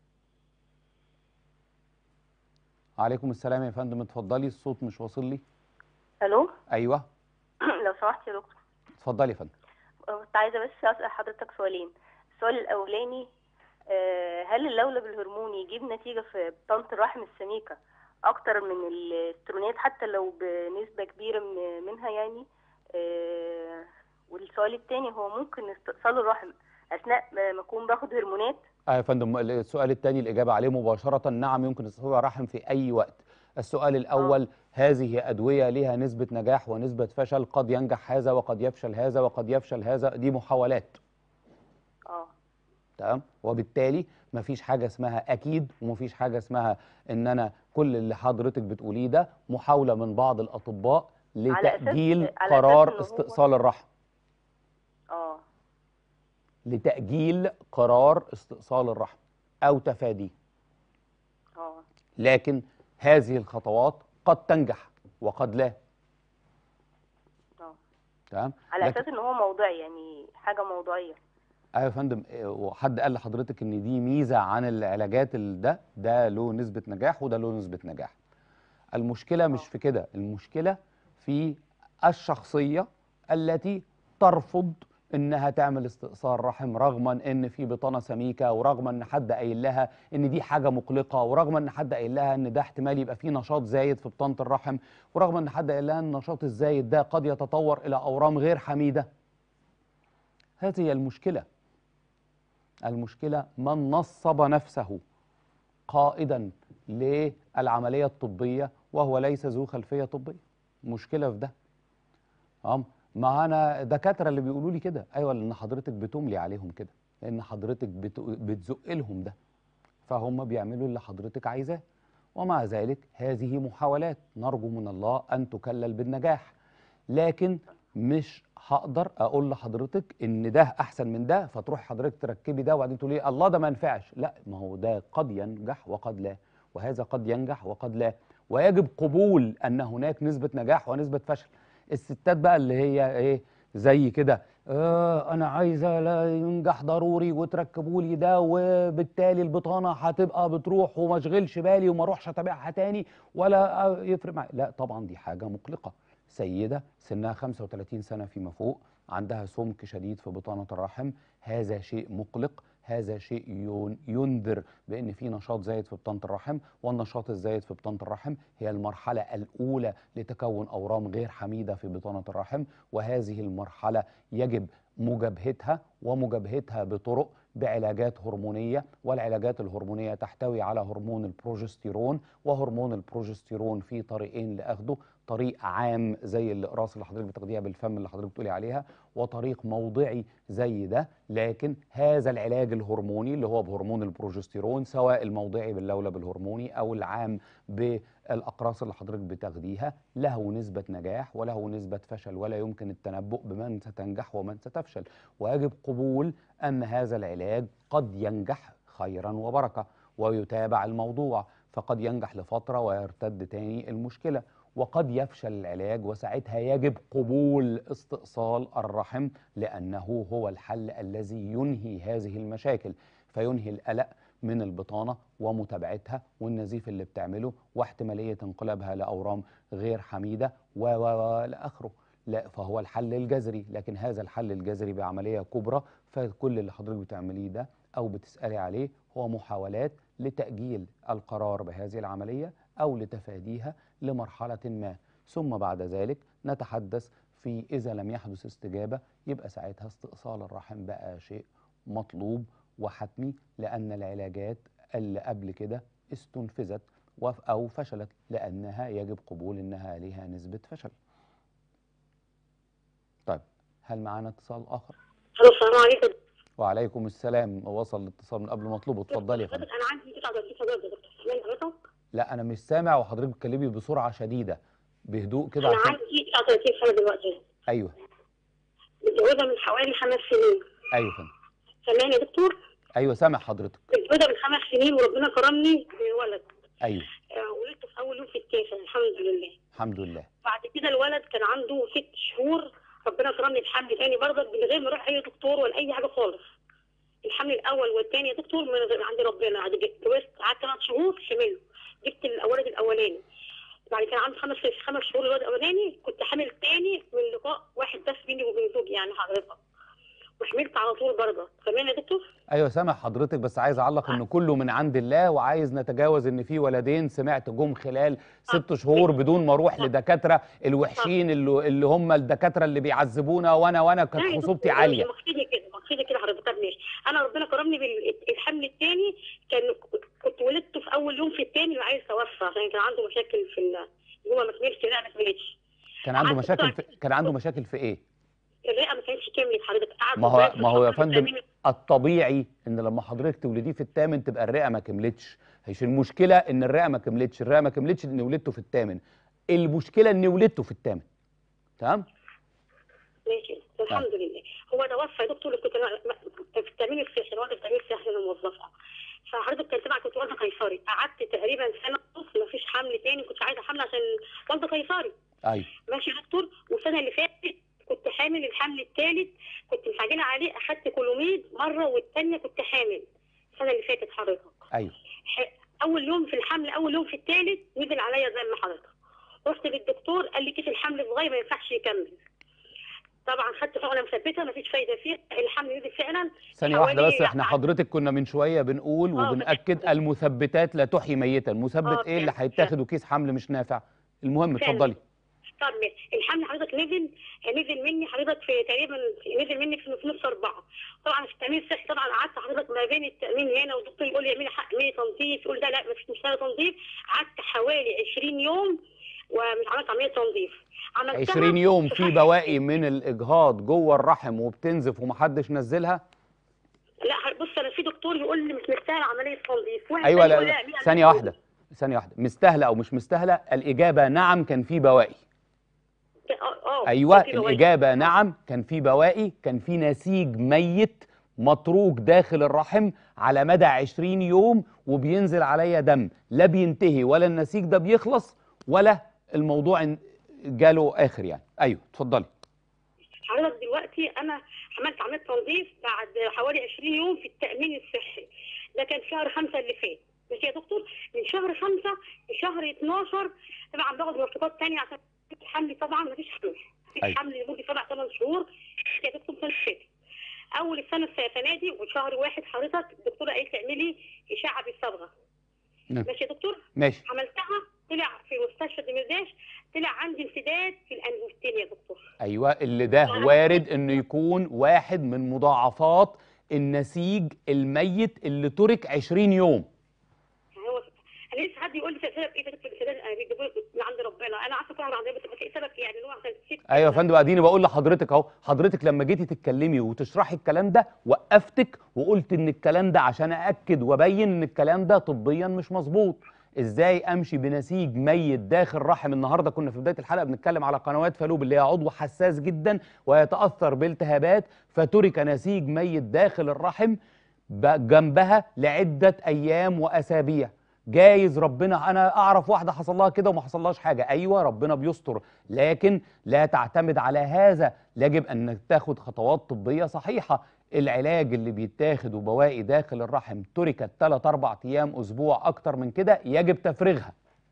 عليكم السلام يا فندم، اتفضلي، الصوت مش واصل لي. الو. ايوه. لو سمحت يا دكتور. اتفضلي يا فندم. كنت عايزه بس اسال حضرتك سؤالين. السؤال الاولاني، هل اللولب الهرموني يجيب نتيجه في بطانه الرحم السميكه اكتر من الاسترونات حتى لو بنسبه كبيره منها يعني؟ والسؤال الثاني، هو ممكن استئصال الرحم اثناء ما اكون باخد هرمونات؟ يا فندم، السؤال الثاني الإجابة عليه مباشرة نعم، يمكن استئصال الرحم في أي وقت. السؤال الأول، هذه أدوية لها نسبة نجاح ونسبة فشل، قد ينجح هذا وقد يفشل هذا وقد يفشل هذا، دي محاولات. تمام؟ وبالتالي مفيش حاجة اسمها أكيد، ومفيش حاجة اسمها إن أنا كل اللي حضرتك بتقوليه ده محاولة من بعض الأطباء لتأجيل قرار استئصال الرحم. لتأجيل قرار استئصال الرحم أو تفاديه. لكن هذه الخطوات قد تنجح وقد لا. تمام؟ على أساس إن هو موضوعي، يعني حاجة موضوعية. أيوة يا فندم. وحد قال لحضرتك إن دي ميزة عن العلاجات، ده له نسبة نجاح وده له نسبة نجاح. المشكلة مش في كده، المشكلة في الشخصية التي ترفض انها تعمل استئصال رحم، رغم ان في بطانه سميكه، ورغم ان حد قايل لها ان دي حاجه مقلقه، ورغم ان حد قايل لها ان ده احتمال يبقى فيه نشاط زايد في بطانه الرحم، ورغم ان حد قايل لها ان النشاط الزايد ده قد يتطور الى اورام غير حميده. هذه هي المشكله. المشكله من نصب نفسه قائدا للعمليه الطبيه وهو ليس ذو خلفيه طبيه. مشكله في ده. ما انا دكاتره اللي بيقولوا لي كده. ايوه، لان حضرتك بتملي عليهم كده، لان حضرتك بتزق لهم ده، فهم بيعملوا اللي حضرتك عايزاه. ومع ذلك هذه محاولات نرجو من الله ان تكلل بالنجاح. لكن مش هقدر اقول لحضرتك ان ده احسن من ده فتروح حضرتك تركبي ده وبعدين تقولي الله ده ما ينفعش. لا، ما هو ده قد ينجح وقد لا، وهذا قد ينجح وقد لا، ويجب قبول ان هناك نسبه نجاح ونسبه فشل. الستات بقى اللي هي ايه زي كده، انا عايزه لا ينجح ضروري وتركبوا لي ده، وبالتالي البطانه هتبقى بتروح وما اشغلش بالي وما اروحش اتابعها تاني ولا يفرق معايا. لا طبعا دي حاجه مقلقه. سيده سنها 35 سنه فيما فوق عندها سمك شديد في بطانه الرحم، هذا شيء مقلق، هذا شيء ينذر بأن في نشاط زايد في بطانة الرحم. والنشاط الزايد في بطانة الرحم هي المرحلة الأولى لتكون أورام غير حميدة في بطانة الرحم، وهذه المرحلة يجب مجابهتها، ومجابهتها بطرق بعلاجات هرمونية. والعلاجات الهرمونية تحتوي على هرمون البروجستيرون، وهرمون البروجستيرون في طريقين لأخده، طريق عام زي الإقراص اللي حضرتك بتاخديها بالفم اللي حضرتك بتقولي عليها، وطريق موضعي زي ده. لكن هذا العلاج الهرموني اللي هو بهرمون البروجستيرون، سواء الموضعي باللولب الهرموني أو العام بالأقراص اللي حضرتك بتاخديها، له نسبة نجاح وله نسبة فشل، ولا يمكن التنبؤ بمن ستنجح ومن ستفشل. ويجب قبول أن هذا العلاج قد ينجح خيرا وبركة، ويتابع الموضوع، فقد ينجح لفترة ويرتد تاني المشكلة. وقد يفشل العلاج، وساعتها يجب قبول استئصال الرحم، لأنه هو الحل الذي ينهي هذه المشاكل، فينهي القلق من البطانة ومتابعتها والنزيف اللي بتعمله واحتمالية انقلابها لأورام غير حميدة لآخره. لا، فهو الحل الجذري، لكن هذا الحل الجذري بعملية كبرى، فكل اللي حضرتك بتعمليه ده أو بتسألي عليه هو محاولات لتأجيل القرار بهذه العملية أو لتفاديها لمرحلة ما، ثم بعد ذلك نتحدث في إذا لم يحدث استجابة، يبقى ساعتها استئصال الرحم بقى شيء مطلوب وحتمي، لأن العلاجات اللي قبل كده استنفذت أو فشلت، لأنها يجب قبول أنها لها نسبة فشل. طيب، هل معانا اتصال آخر؟ السلام عليكم. وعليكم السلام. وصل الاتصال من قبل مطلوب. اتفضلي يا فندم. انا عندي 39 سنه يا دكتور، سامعني حضرتك؟ لا، انا مش سامع، وحضرتك بتتكلمي بسرعه شديده بهدوء كده. انا عندي 39 سنه دلوقتي. ايوه. متجوزه من حوالي 5 سنين. ايوه فندم. سامعني يا دكتور؟ ايوه سامع حضرتك. متجوزه من 5 سنين وربنا كرمني بولد. ايوه. ولدته في اول يوم في التاسع، الحمد لله. الحمد لله. بعد كده الولد كان عنده 6 شهور، ربنا كرمني بحمل ثاني برضك من غير ما اروح اي دكتور ولا اي حاجه خالص. الحمل الاول والثاني يا دكتور من غير عند ربنا، بعد اتجوزت قعدت 3 شهور حمل، جبت الولد الاولاني. بعد كده عندي 5 شهور الولد الاولاني، كنت حامل ثاني من لقاء واحد بس بيني وبين زوجي يعني حضرتك، وحملت على طول برضه. فاهمني يا دكتور؟ ايوه سامع حضرتك، بس عايز اعلق ان كله من عند الله، وعايز نتجاوز ان في ولدين سمعت جم خلال 6 شهور بدون ما اروح لدكاتره الوحشين اللي هم الدكاتره اللي بيعذبونا، وانا كانت خصوبتي عاليه. مقصدي كده حضرتك. ماشي، انا ربنا كرمني بالحمل الثاني، كنت ولدته في اول يوم في الثاني وعايز توفى عشان كان عنده مشاكل في جوه ما كملش. لا ما كملتش. كان عنده مشاكل في ايه؟ الرئه ما كانتش كملت حضرتك. ما هو يا فندم الطبيعي ان لما حضرتك تولديه في الثامن تبقى الرئه ما كملتش. هيش المشكله ان الرئه ما كملتش، ان ولدته في الثامن، المشكله ان ولدته في الثامن. تمام؟ ماشي الحمد لله. هو توفى يا دكتور، كنت في التامين الصحي، الوضع التامين الصحي انا موظفه. فحضرتك كنت والده قيصري، قعدت تقريبا سنه ونص ما فيش حمل ثاني، كنت عايزه حمل عشان والده قيصري. ايوه ماشي يا دكتور. والسنه اللي فاتت كنت حامل الحمل الثالث، كنت مستعجله عليه، اخدت كولوميد مره والثانيه كنت حامل السنه اللي فاتت حضرتك. ايوه. اول يوم في الحمل، اول يوم في الثالث نزل عليا زي ما حضرتك. رحت للدكتور قال لي كيس الحمل صغير ما ينفعش يكمل. طبعا خدت حقنه مثبته ما فيش فايده فيها، الحمل نزل فعلا. ثانيه واحده بس، احنا حضرتك كنا من شويه بنقول وبنأكد المثبتات لا تحيي ميتا، المثبت ايه اللي هيتاخد وكيس حمل مش نافع؟ المهم اتفضلي. طب الحمل حضرتك نزل مني حضرتك في تقريبا، نزل مني في نص 4. طبعا في التامين الصحي طبعا قعدت حضرتك ما بين التامين هنا والدكتور يقول لي اعملي تنظيف، يقول ده لا مش محتاجه تنظيف. قعدت حوالي 20 يوم ومش عملت عمليه تنظيف. 20 يوم في بواقي من الاجهاض جوه الرحم وبتنزف ومحدش نزلها؟ لا بص، انا في دكتور يقول لي مش محتاجه عمليه تنظيف. ايوه لا ثانيه واحده، مستاهله او مش مستاهله؟ الاجابه نعم كان في بواقي. ايوه الاجابه نعم كان في بواقي، كان في نسيج ميت متروك داخل الرحم على مدى 20 يوم وبينزل عليا دم، لا بينتهي ولا النسيج ده بيخلص ولا الموضوع جاله اخر يعني. ايوه اتفضلي. حضرتك دلوقتي انا عملت عمليه تنظيف بعد حوالي 20 يوم في التامين الصحي، ده كان شهر 5 اللي فات. ماشي يا دكتور؟ من شهر 5 لشهر 12 طبعا باخد مرافقات ثانيه عشان الحمل طبعا ما فيش حمل. مفيش حمل لمده 7-8 شهور يا دكتور. السنه اللي فاتت اول السنه دي وشهر 1 حضرتك الدكتوره قالت لي اعملي اشعه بالصبغه. ماشي يا دكتور؟ ماشي. عملتها، طلع في مستشفى دمرداش طلع عندي انسداد في الانفوستين يا دكتور. ايوه اللي ده وارد انه يكون واحد من مضاعفات النسيج الميت اللي ترك 20 يوم. هو انا لسه حد يقول لي سبب ايه في الانسداد من عند ربنا، انا عارفه طبعا عند ربنا بس ايه سبب يعني هو عشان ايوه يا فندم اديني بقول لحضرتك اهو، حضرتك لما جيتي تتكلمي وتشرحي الكلام ده وقفتك وقلت ان الكلام ده عشان ااكد وابين ان الكلام ده طبيا مش مظبوط. ازاي امشي بنسيج ميت داخل رحم؟ النهارده كنا في بدايه الحلقه بنتكلم على قنوات فالوب اللي هي عضو حساس جدا ويتاثر بالتهابات، فترك نسيج ميت داخل الرحم جنبها لعده ايام واسابيع. جايز ربنا، انا اعرف واحده حصل لها كده وما حصلهاش حاجه، ايوه ربنا بيستر، لكن لا تعتمد على هذا، يجب انك تاخد خطوات طبيه صحيحه. العلاج اللي بيتاخد وبواقي داخل الرحم تركت 3 4 ايام اسبوع اكتر من كده يجب تفريغها.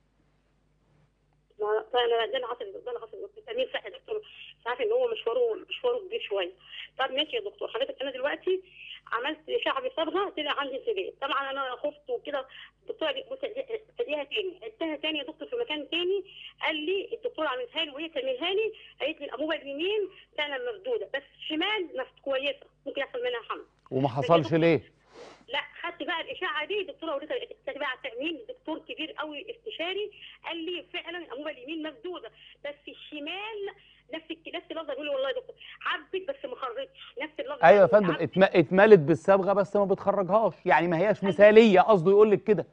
فانا ده اللي حصل التامين صحي يا دكتور، عارف ان هو مشواره كبير شويه. طب ماشي يا دكتور، حضرتك انا دلوقتي عملت شعبي صبغه طلع عندي انسداد، طبعا انا خفت وكده. الدكتور قال لي بص اديها تاني، اديها تاني يا دكتور في مكان تاني. قال لي الدكتور عملتها لي وهي تعملها لي، قالت لي الانبوبه اليمين فعلا مسدوده بس الشمال كويسه، ممكن يحصل منها حمل. وما حصلش ليه؟ لا خدت بقى الاشاعه دي الدكتوره وريتها بقى على التامين، دكتور كبير قوي استشاري قال لي فعلا الانبوبه اليمين مسدوده بس الشمال نفس اللفظ. بيقول لي والله يا دكتور عبت بس ما خرجتش، نفس اللفظ. ايوه يا فندم، اتملت بالصبغه بس ما بتخرجهاش، يعني ما هياش مثاليه، قصده يقول لك كده.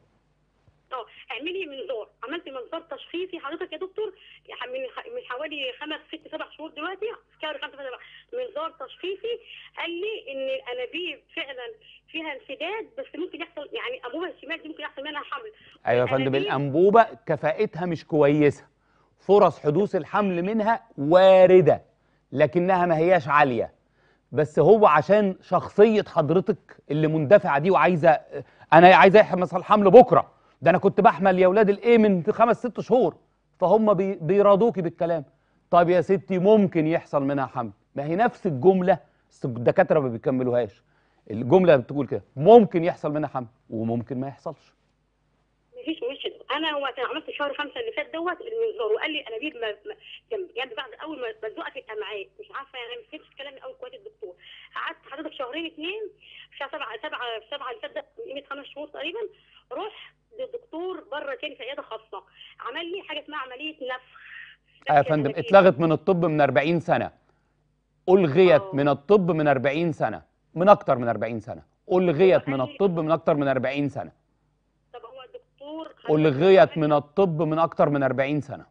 اعملي منظار، عملت منظار تشخيصي حضرتك يا دكتور من حوالي 5 6 7 شهور دلوقتي، شهر 5 7 منظار تشخيصي. قال لي ان الانابيب فعلا فيها انسداد بس ممكن يحصل، يعني انبوبه الشمال دي ممكن يحصل منها حمل. ايوه يا فندم، الانبوبه كفاءتها مش كويسه، فرص حدوث الحمل منها وارده لكنها ما هياش عاليه، بس هو عشان شخصيه حضرتك اللي مندفعه دي وعايزه، انا عايزه يحمل الحمل بكره، ده انا كنت بحمل يا اولاد الايه من 5 6 شهور، فهم بيراضوكي بالكلام. طيب يا ستي ممكن يحصل منها حمل، ما هي نفس الجمله، بس الدكاتره ما بيكملوهاش. الجمله بتقول كده، ممكن يحصل منها حمل وممكن ما يحصلش. مفيش انا وقت عملت شهر 5 اللي فات دوت المنظار، وقال لي انابيب يعني بعد اول ما تزقها في الامعاء، مش عارفه يعني ما فهمتش كلامي قوي كويس الدكتور. قعدت حضرتك شهرين 2 شهر 7 اللي فات ده من قيمه 5 شهور تقريبا، رحت للدكتور بره تاني في عياده خاصه، عمل لي حاجه اسمها عمليه نفخ. يا فندم اتلغت من الطب من 40 سنه، الغيت من الطب من 40 سنه، من اكتر من 40 سنه، الغيت من الطب من اكتر من 40 سنه. طب هو الدكتور الغيت من الطب من اكتر من 40 سنه.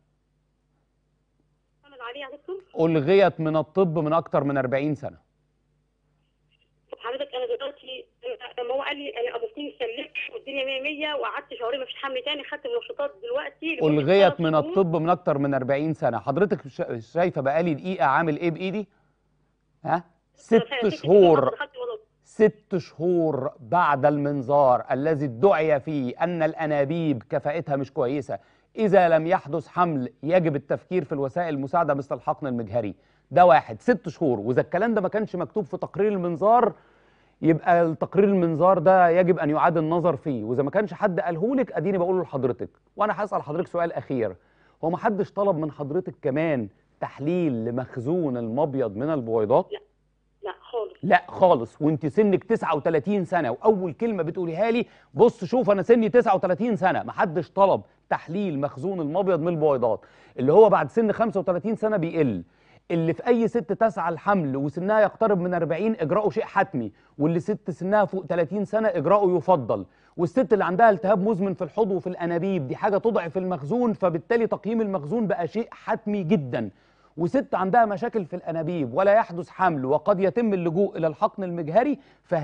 عمل عليها يا دكتور؟ الغيت من الطب من اكتر من 40 سنه. طب حضرتك انا دلوقتي لما هو قال لي انا ابوكين سلكت والدنيا 100 وقعدت شهرين مفيش حمل تاني، خدت منشطات دلوقتي الغيت من الطب من اكتر من 40 سنه. حضرتك شايفه بقالي دقيقه عامل ايه بايدي؟ ها؟ 6 شهور، 6 شهور بعد المنظار الذي ادعي فيه ان الانابيب كفاءتها مش كويسه، اذا لم يحدث حمل يجب التفكير في الوسائل المساعده مثل الحقن المجهري. ده واحد، 6 شهور، واذا الكلام ده ما كانش مكتوب في تقرير المنظار يبقى تقرير المنظار ده يجب ان يعاد النظر فيه، واذا ما كانش حد قاله لك اديني بقوله لحضرتك. وانا هسال حضرتك سؤال اخير، هو ما حدش طلب من حضرتك كمان تحليل لمخزون المبيض من البويضات؟ لا خالص. لا خالص، وانت سنك 39 سنه واول كلمه بتقوليها لي بص شوف انا سني 39 سنه، ما حدش طلب تحليل مخزون المبيض من البويضات اللي هو بعد سن 35 سنه بيقل، اللي في اي ست تسعى الحمل وسنها يقترب من 40 اجراؤه شيء حتمي، واللي ست سنها فوق 30 سنه اجراؤه يفضل، والست اللي عندها التهاب مزمن في الحوض وفي الانابيب دي حاجه تضعف المخزون، فبالتالي تقييم المخزون بقى شيء حتمي جدا، وست عندها مشاكل في الانابيب ولا يحدث حمل وقد يتم اللجوء الى الحقن المجهري،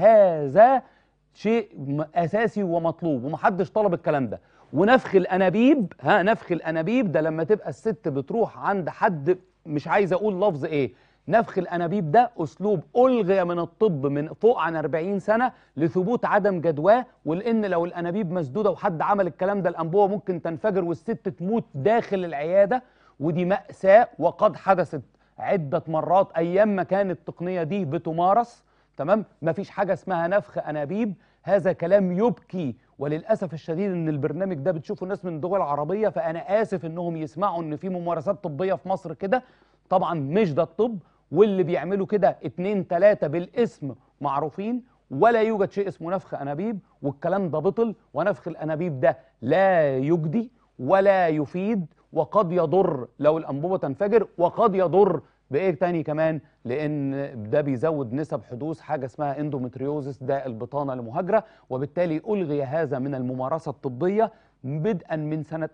فهذا شيء اساسي ومطلوب ومحدش طلب الكلام ده. ونفخ الانابيب، نفخ الانابيب ده لما تبقى الست بتروح عند حد، مش عايز اقول لفظ ايه، نفخ الانابيب ده اسلوب الغي من الطب من فوق عن 40 سنه لثبوت عدم جدواه، ولان لو الانابيب مسدوده وحد عمل الكلام ده الانبوبه ممكن تنفجر والست تموت داخل العياده، ودي مأساة وقد حدثت عدة مرات أيام ما كانت التقنية دي بتمارس. تمام؟ مفيش حاجة اسمها نفخ أنابيب، هذا كلام يبكي، وللأسف الشديد إن البرنامج ده بتشوفوا الناس من الدول العربية، فأنا آسف إنهم يسمعوا إن في ممارسات طبية في مصر كده، طبعا مش ده الطب، واللي بيعملوا كده 2 3 بالاسم معروفين، ولا يوجد شيء اسمه نفخ أنابيب، والكلام ده بطل، ونفخ الأنابيب ده لا يجدي ولا يفيد، وقد يضر لو الأنبوبة تنفجر، وقد يضر بإيه تاني كمان، لأن ده بيزود نسب حدوث حاجة اسمها اندومتريوزس، ده البطانة المهاجرة، وبالتالي ألغي هذا من الممارسة الطبية بدءا من سنة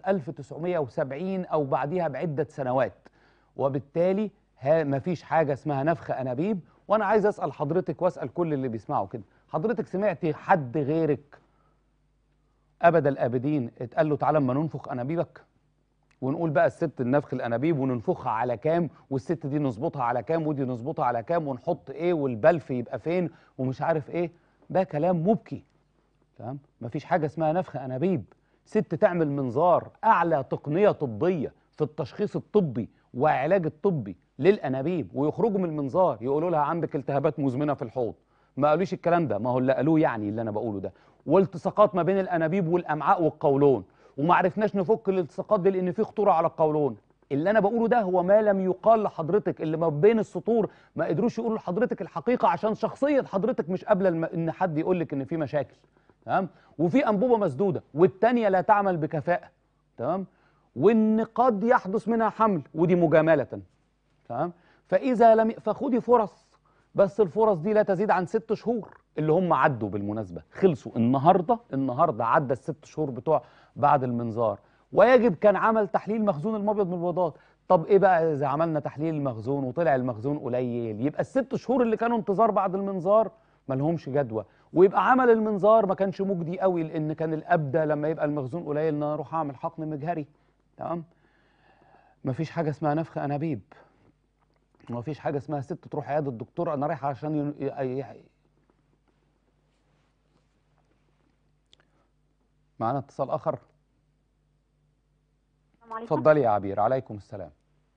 1970 أو بعدها بعدة سنوات، وبالتالي مفيش حاجة اسمها نفخ أنابيب. وأنا عايز أسأل حضرتك وأسأل كل اللي بيسمعوا كده، حضرتك سمعتي حد غيرك ابد الابدين اتقال له تعالى اما ننفخ انابيبك، ونقول بقى الست النفخ الانابيب وننفخها على كام، والست دي نظبطها على كام، ودي نظبطها على كام، ونحط ايه، والبلف يبقى فين، ومش عارف ايه. ده كلام مبكي. تمام؟ مفيش حاجه اسمها نفخ انابيب. ست تعمل منظار اعلى تقنيه طبيه في التشخيص الطبي وعلاج الطبي للانابيب، ويخرجوا من المنظار يقولوا لها عندك التهابات مزمنه في الحوض. ما قالوش الكلام ده، ما هو اللي قالوه يعني اللي انا بقوله ده، والتصاقات ما بين الانابيب والامعاء والقولون، وما عرفناش نفك الالتصاقات دي لان في خطوره على القولون. اللي انا بقوله ده هو ما لم يقال لحضرتك، اللي ما بين السطور ما قدروش يقولوا لحضرتك الحقيقه عشان شخصيه حضرتك مش قابله ان حد يقول لك ان في مشاكل. تمام؟ وفي انبوبه مسدوده والثانيه لا تعمل بكفاءه. تمام؟ وان قد يحدث منها حمل، ودي مجامله. تمام؟ فاذا لم فخدي فرص، بس الفرص دي لا تزيد عن 6 شهور، اللي هم عدوا بالمناسبه، خلصوا النهارده عدى ال6 شهور بتوع بعد المنظار، ويجب كان عمل تحليل مخزون المبيض من البيضات. طب ايه بقى اذا عملنا تحليل المخزون وطلع المخزون قليل؟ يبقى ال6 شهور اللي كانوا انتظار بعد المنظار ما لهمش جدوى، ويبقى عمل المنظار ما كانش مجدي قوي، لان كان الابدى لما يبقى المخزون قليل ان انا اروح اعمل حقن مجهري. تمام؟ مفيش حاجه اسمها نفخ انابيب، ومفيش حاجه اسمها ست تروح عياده الدكتور انا رايحه عشان معانا اتصال اخر. السلام عليكم. اتفضلي يا عبير. عليكم السلام.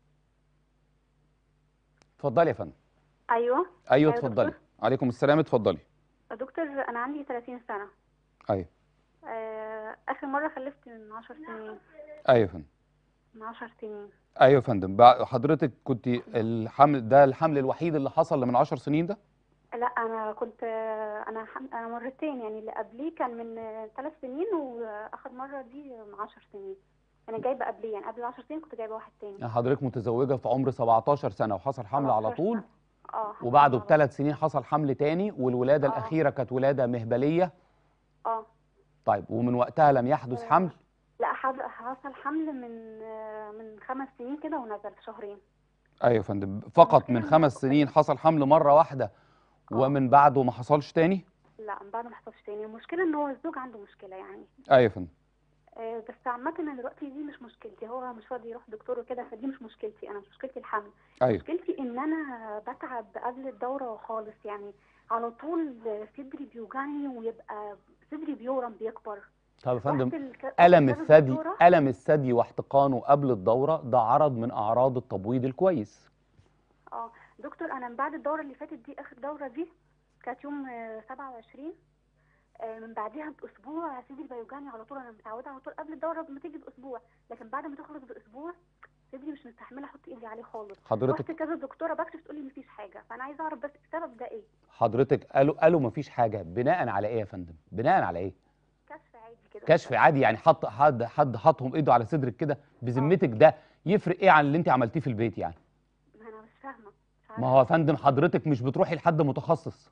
اتفضلي يا فندم. ايوه اتفضلي. عليكم السلام، اتفضلي. دكتور انا عندي 30 سنه. ايوه. اخر مره خلفت من 10 سنين. ايوه يا فندم. من 10 سنين. ايوه يا فندم. حضرتك كنت الحمل الوحيد اللي حصل من 10 سنين ده؟ لا انا كنت انا مرتين، يعني اللي قبليه كان من 3 سنين، واخر مره دي من 10 سنين. انا جايبه قبليه، يعني قبل 10 سنين كنت جايبه واحد تاني. يعني حضرتك متزوجه في عمر 17 سنه وحصل حمل على طول؟ وبعده ب3 سنين حصل حمل تاني، والولاده الاخيره كانت ولاده مهبليه؟ طيب، ومن وقتها لم يحدث حمل؟ لا حصل حمل من 5 سنين كده ونزل في شهرين. ايوه يا فندم. فقط من 5 سنين حصل حمل مره واحده ومن بعده ما حصلش تاني؟ لا من بعده ما حصلش تاني. المشكله ان هو الزوج عنده مشكله يعني. ايوه يا فندم. بس عامه انا دلوقتي دي مش مشكلتي، هو مش راضي يروح دكتور وكده، فدي مش مشكلتي انا، مش مشكلتي الحمل. أيوة. مشكلتي ان انا بتعب قبل الدوره خالص، يعني على طول صدري بيوجعني ويبقى صدري بيورم بيكبر. طب يا فندم، ألم الثدي واحتقانه قبل الدورة ده عرض من أعراض التبويض الكويس. دكتور أنا من بعد الدورة اللي فاتت دي، آخر دورة دي كانت يوم 27، من بعدها بأسبوع صدري بيوجعني على طول. أنا متعودة على طول قبل الدورة ما تيجي بأسبوع، لكن بعد ما تخلص بأسبوع صدري مش مستحملة أحط إيدي عليه خالص. حضرتك رحت كذا دكتورة بكشف تقول لي مفيش حاجة، فأنا عايزة أعرف بس السبب ده إيه؟ حضرتك قالوا مفيش حاجة بناء على إيه يا فندم؟ بناء على إيه؟ كشف عادي كده. كشف عادي يعني حد حطهم ايده على صدرك كده بذمتك، ده يفرق ايه عن اللي انت عملتيه في البيت يعني؟ انا مش فاهمه. ما هو يا فندم حضرتك مش بتروحي لحد متخصص؟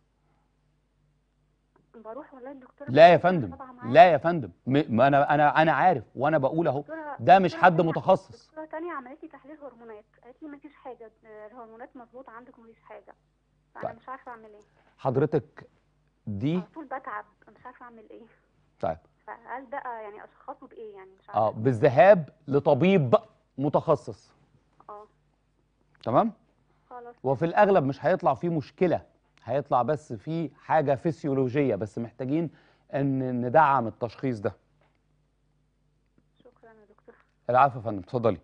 بروح والله الدكتوره. لا يا فندم، لا يا فندم، ما انا عارف وانا بقول اهو ده مش حد متخصص. دكتوره ثانيه عملت لي تحليل هرمونات، قالت لي مفيش حاجه، الهرمونات مظبوطه عندك ومفيش حاجه، فانا مش عارفه اعمل ايه. حضرتك دي على طول بتعب، مش عارفه اعمل ايه. طيب هل ده يعني اشخاصه بايه يعني؟ مش عارفه. بالذهاب لطبيب متخصص. تمام؟ خلاص. وفي الاغلب مش هيطلع فيه مشكله، هيطلع بس فيه حاجه فسيولوجيه، بس محتاجين ان ندعم التشخيص ده. شكرا يا دكتور. العفو يا فندم، اتفضلي.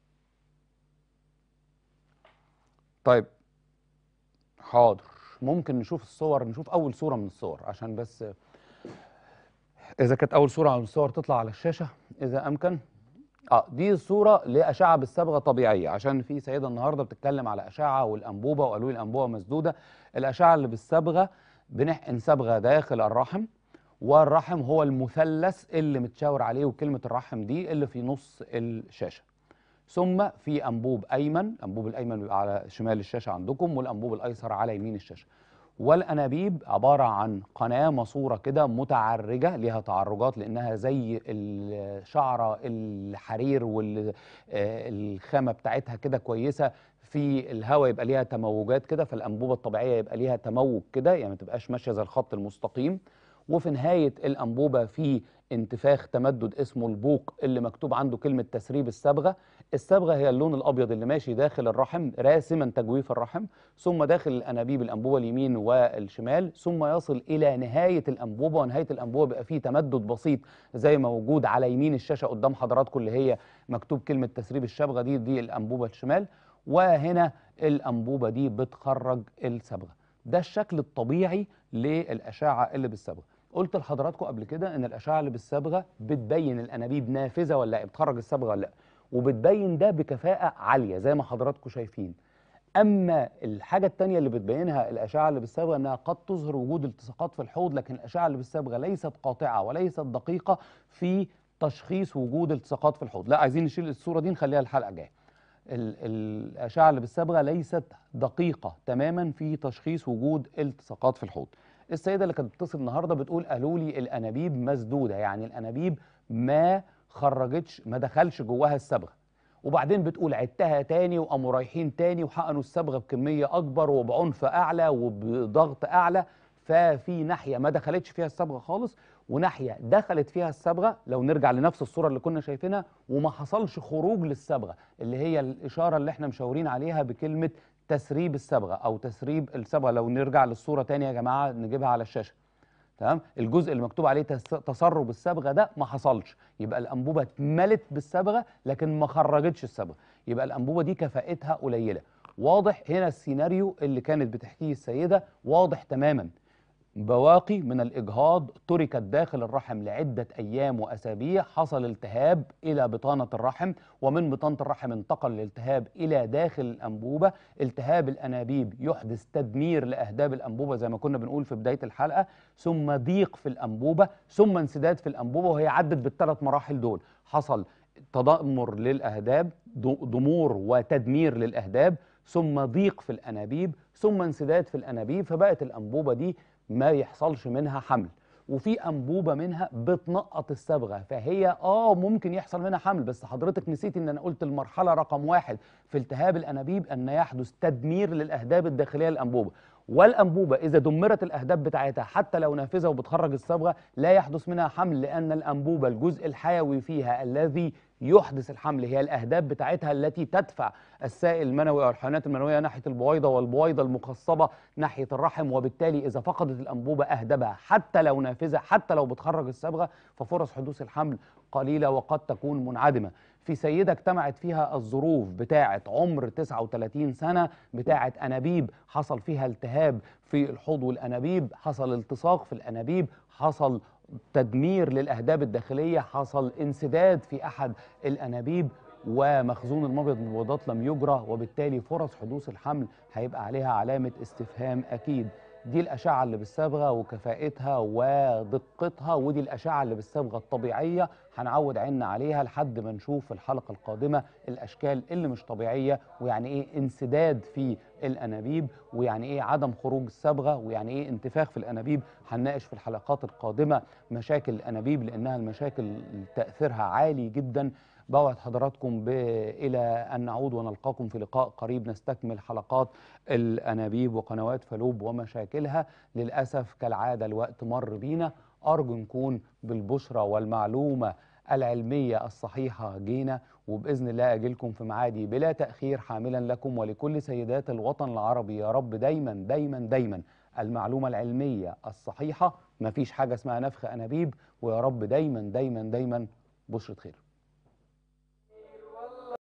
طيب حاضر، ممكن نشوف الصور، نشوف اول صوره من الصور عشان بس إذا كانت أول صورة من الصور تطلع على الشاشة إذا أمكن. دي صورة لأشعة بالصبغة طبيعية، عشان في سيدة النهاردة بتتكلم على أشعة والأنبوبة وقالوا لي الأنبوبة مسدودة. الأشعة اللي بالصبغة بنحقن صبغة داخل الرحم، والرحم هو المثلث اللي متشاور عليه، وكلمة الرحم دي اللي في نص الشاشة. ثم في أنبوب أيمن، الأنبوب الأيمن بيبقى على شمال الشاشة عندكم، والأنبوب الأيسر على يمين الشاشة. والأنابيب عبارة عن قناة ماسورة كده متعرجة، ليها تعرجات لأنها زي الشعرة الحرير، والخامة بتاعتها كده كويسة، في الهواء يبقى ليها تموجات كده، فالأنبوبة الطبيعية يبقى ليها تموج كده، يعني ما تبقاش ماشية زي الخط المستقيم. وفي نهاية الأنبوبة في انتفاخ تمدد اسمه البوق اللي مكتوب عنده كلمة تسريب الصبغة. الصبغة هي اللون الأبيض اللي ماشي داخل الرحم راسما تجويف الرحم، ثم داخل الأنابيب الأنبوبة اليمين والشمال، ثم يصل إلى نهاية الأنبوبة، ونهاية الأنبوبة بيبقى فيه تمدد بسيط زي ما موجود على يمين الشاشة قدام حضراتكم اللي هي مكتوب كلمة تسريب الصبغة، دي الأنبوبة الشمال، وهنا الأنبوبة دي بتخرج الصبغة. ده الشكل الطبيعي للأشعة اللي بالصبغة. قلت لحضراتكم قبل كده ان الاشعه اللي بالصبغه بتبين الانابيب نافذه ولا لا، بتخرج الصبغه ولا لا، وبتبين ده بكفاءه عاليه زي ما حضراتكم شايفين. اما الحاجه الثانيه اللي بتبينها الاشعه اللي بالصبغه انها قد تظهر وجود التصاقات في الحوض، لكن الاشعه اللي بالصبغه ليست قاطعه وليست دقيقه في تشخيص وجود التصاقات في الحوض. لا، عايزين نشيل الصوره دي نخليها الحلقه الجايه. الاشعه اللي بالصبغه ليست دقيقه تماما في تشخيص وجود التصاقات في الحوض. السيده اللي كانت بتتصل النهارده بتقول قالوا لي الانابيب مسدوده، يعني الانابيب ما خرجتش، ما دخلش جواها الصبغه، وبعدين بتقول عدتها تاني وقاموا رايحين تاني وحقنوا الصبغه بكميه اكبر وبعنف اعلى وبضغط اعلى، ففي ناحيه ما دخلتش فيها الصبغه خالص وناحيه دخلت فيها الصبغه، لو نرجع لنفس الصوره اللي كنا شايفينها، وما حصلش خروج للصبغه اللي هي الاشاره اللي احنا مشاورين عليها بكلمه تسريب الصبغه او تسريب الصبغه. لو نرجع للصوره تاني يا جماعه نجيبها على الشاشه، تمام؟ الجزء اللي مكتوب عليه تسرب الصبغه ده ما حصلش، يبقى الانبوبه اتملت بالصبغه لكن ما خرجتش الصبغه، يبقى الانبوبه دي كفاءتها قليله. واضح هنا السيناريو اللي كانت بتحكيه السيده، واضح تماما. بواقي من الإجهاض تركت داخل الرحم لعدة أيام وأسابيع، حصل التهاب إلى بطانة الرحم، ومن بطانة الرحم انتقل الالتهاب إلى داخل الأنبوبة. التهاب الأنابيب يحدث تدمير لأهداب الأنبوبة زي ما كنا بنقول في بداية الحلقة، ثم ضيق في الأنبوبة، ثم انسداد في الأنبوبة، وهي عدت بالثلاث مراحل دول. حصل تدمر للأهداب، ضمور وتدمير للأهداب، ثم ضيق في الأنابيب، ثم انسداد في الأنابيب، فبقت الأنبوبة دي ما يحصلش منها حمل. وفي أنبوبة منها بتنقط الصبغة، فهي ممكن يحصل منها حمل، بس حضرتك نسيت ان انا قلت المرحلة رقم 1 في التهاب الأنابيب ان يحدث تدمير للأهداب الداخلية للأنبوبة، والأنبوبة إذا دمرت الأهداب بتاعتها حتى لو نافذة وبتخرج الصبغة لا يحدث منها حمل، لأن الأنبوبة الجزء الحيوي فيها الذي يحدث الحمل هي الأهداب بتاعتها التي تدفع السائل المنوي أو الحيوانات المنوية ناحية البويضة، والبويضة المخصبة ناحية الرحم، وبالتالي إذا فقدت الأنبوبة أهدابها حتى لو نافذة حتى لو بتخرج الصبغة ففرص حدوث الحمل قليلة وقد تكون منعدمة. في سيدة اجتمعت فيها الظروف بتاعة عمر 39 سنة، بتاعة أنابيب حصل فيها التهاب في الحوض والأنابيب، حصل التصاق في الأنابيب، حصل تدمير للأهداب الداخلية، حصل انسداد في أحد الأنابيب، ومخزون المبيض من البويضات لم يجرى، وبالتالي فرص حدوث الحمل هيبقى عليها علامة استفهام أكيد. دي الأشعة اللي بالصبغة وكفاءتها ودقتها، ودي الأشعة اللي بالصبغة الطبيعية. هنعود عيننا عليها لحد ما نشوف في الحلقة القادمة الأشكال اللي مش طبيعية، ويعني إيه انسداد في الأنابيب، ويعني إيه عدم خروج الصبغة، ويعني إيه انتفاخ في الأنابيب. هنناقش في الحلقات القادمة مشاكل الأنابيب لأنها المشاكل تأثيرها عالي جدا. بوعد حضراتكم إلى أن نعود ونلقاكم في لقاء قريب نستكمل حلقات الأنابيب وقنوات فالوب ومشاكلها. للأسف كالعادة الوقت مر بينا، أرجو نكون بالبشرى والمعلومة العلمية الصحيحة جينا، وبإذن الله أجيلكم في معادي بلا تأخير حاملا لكم ولكل سيدات الوطن العربي يا رب دايما دايما دايما المعلومة العلمية الصحيحة، مفيش حاجة اسمها نفخ أنابيب، ويا رب دايما دايما دايما بشرة خير.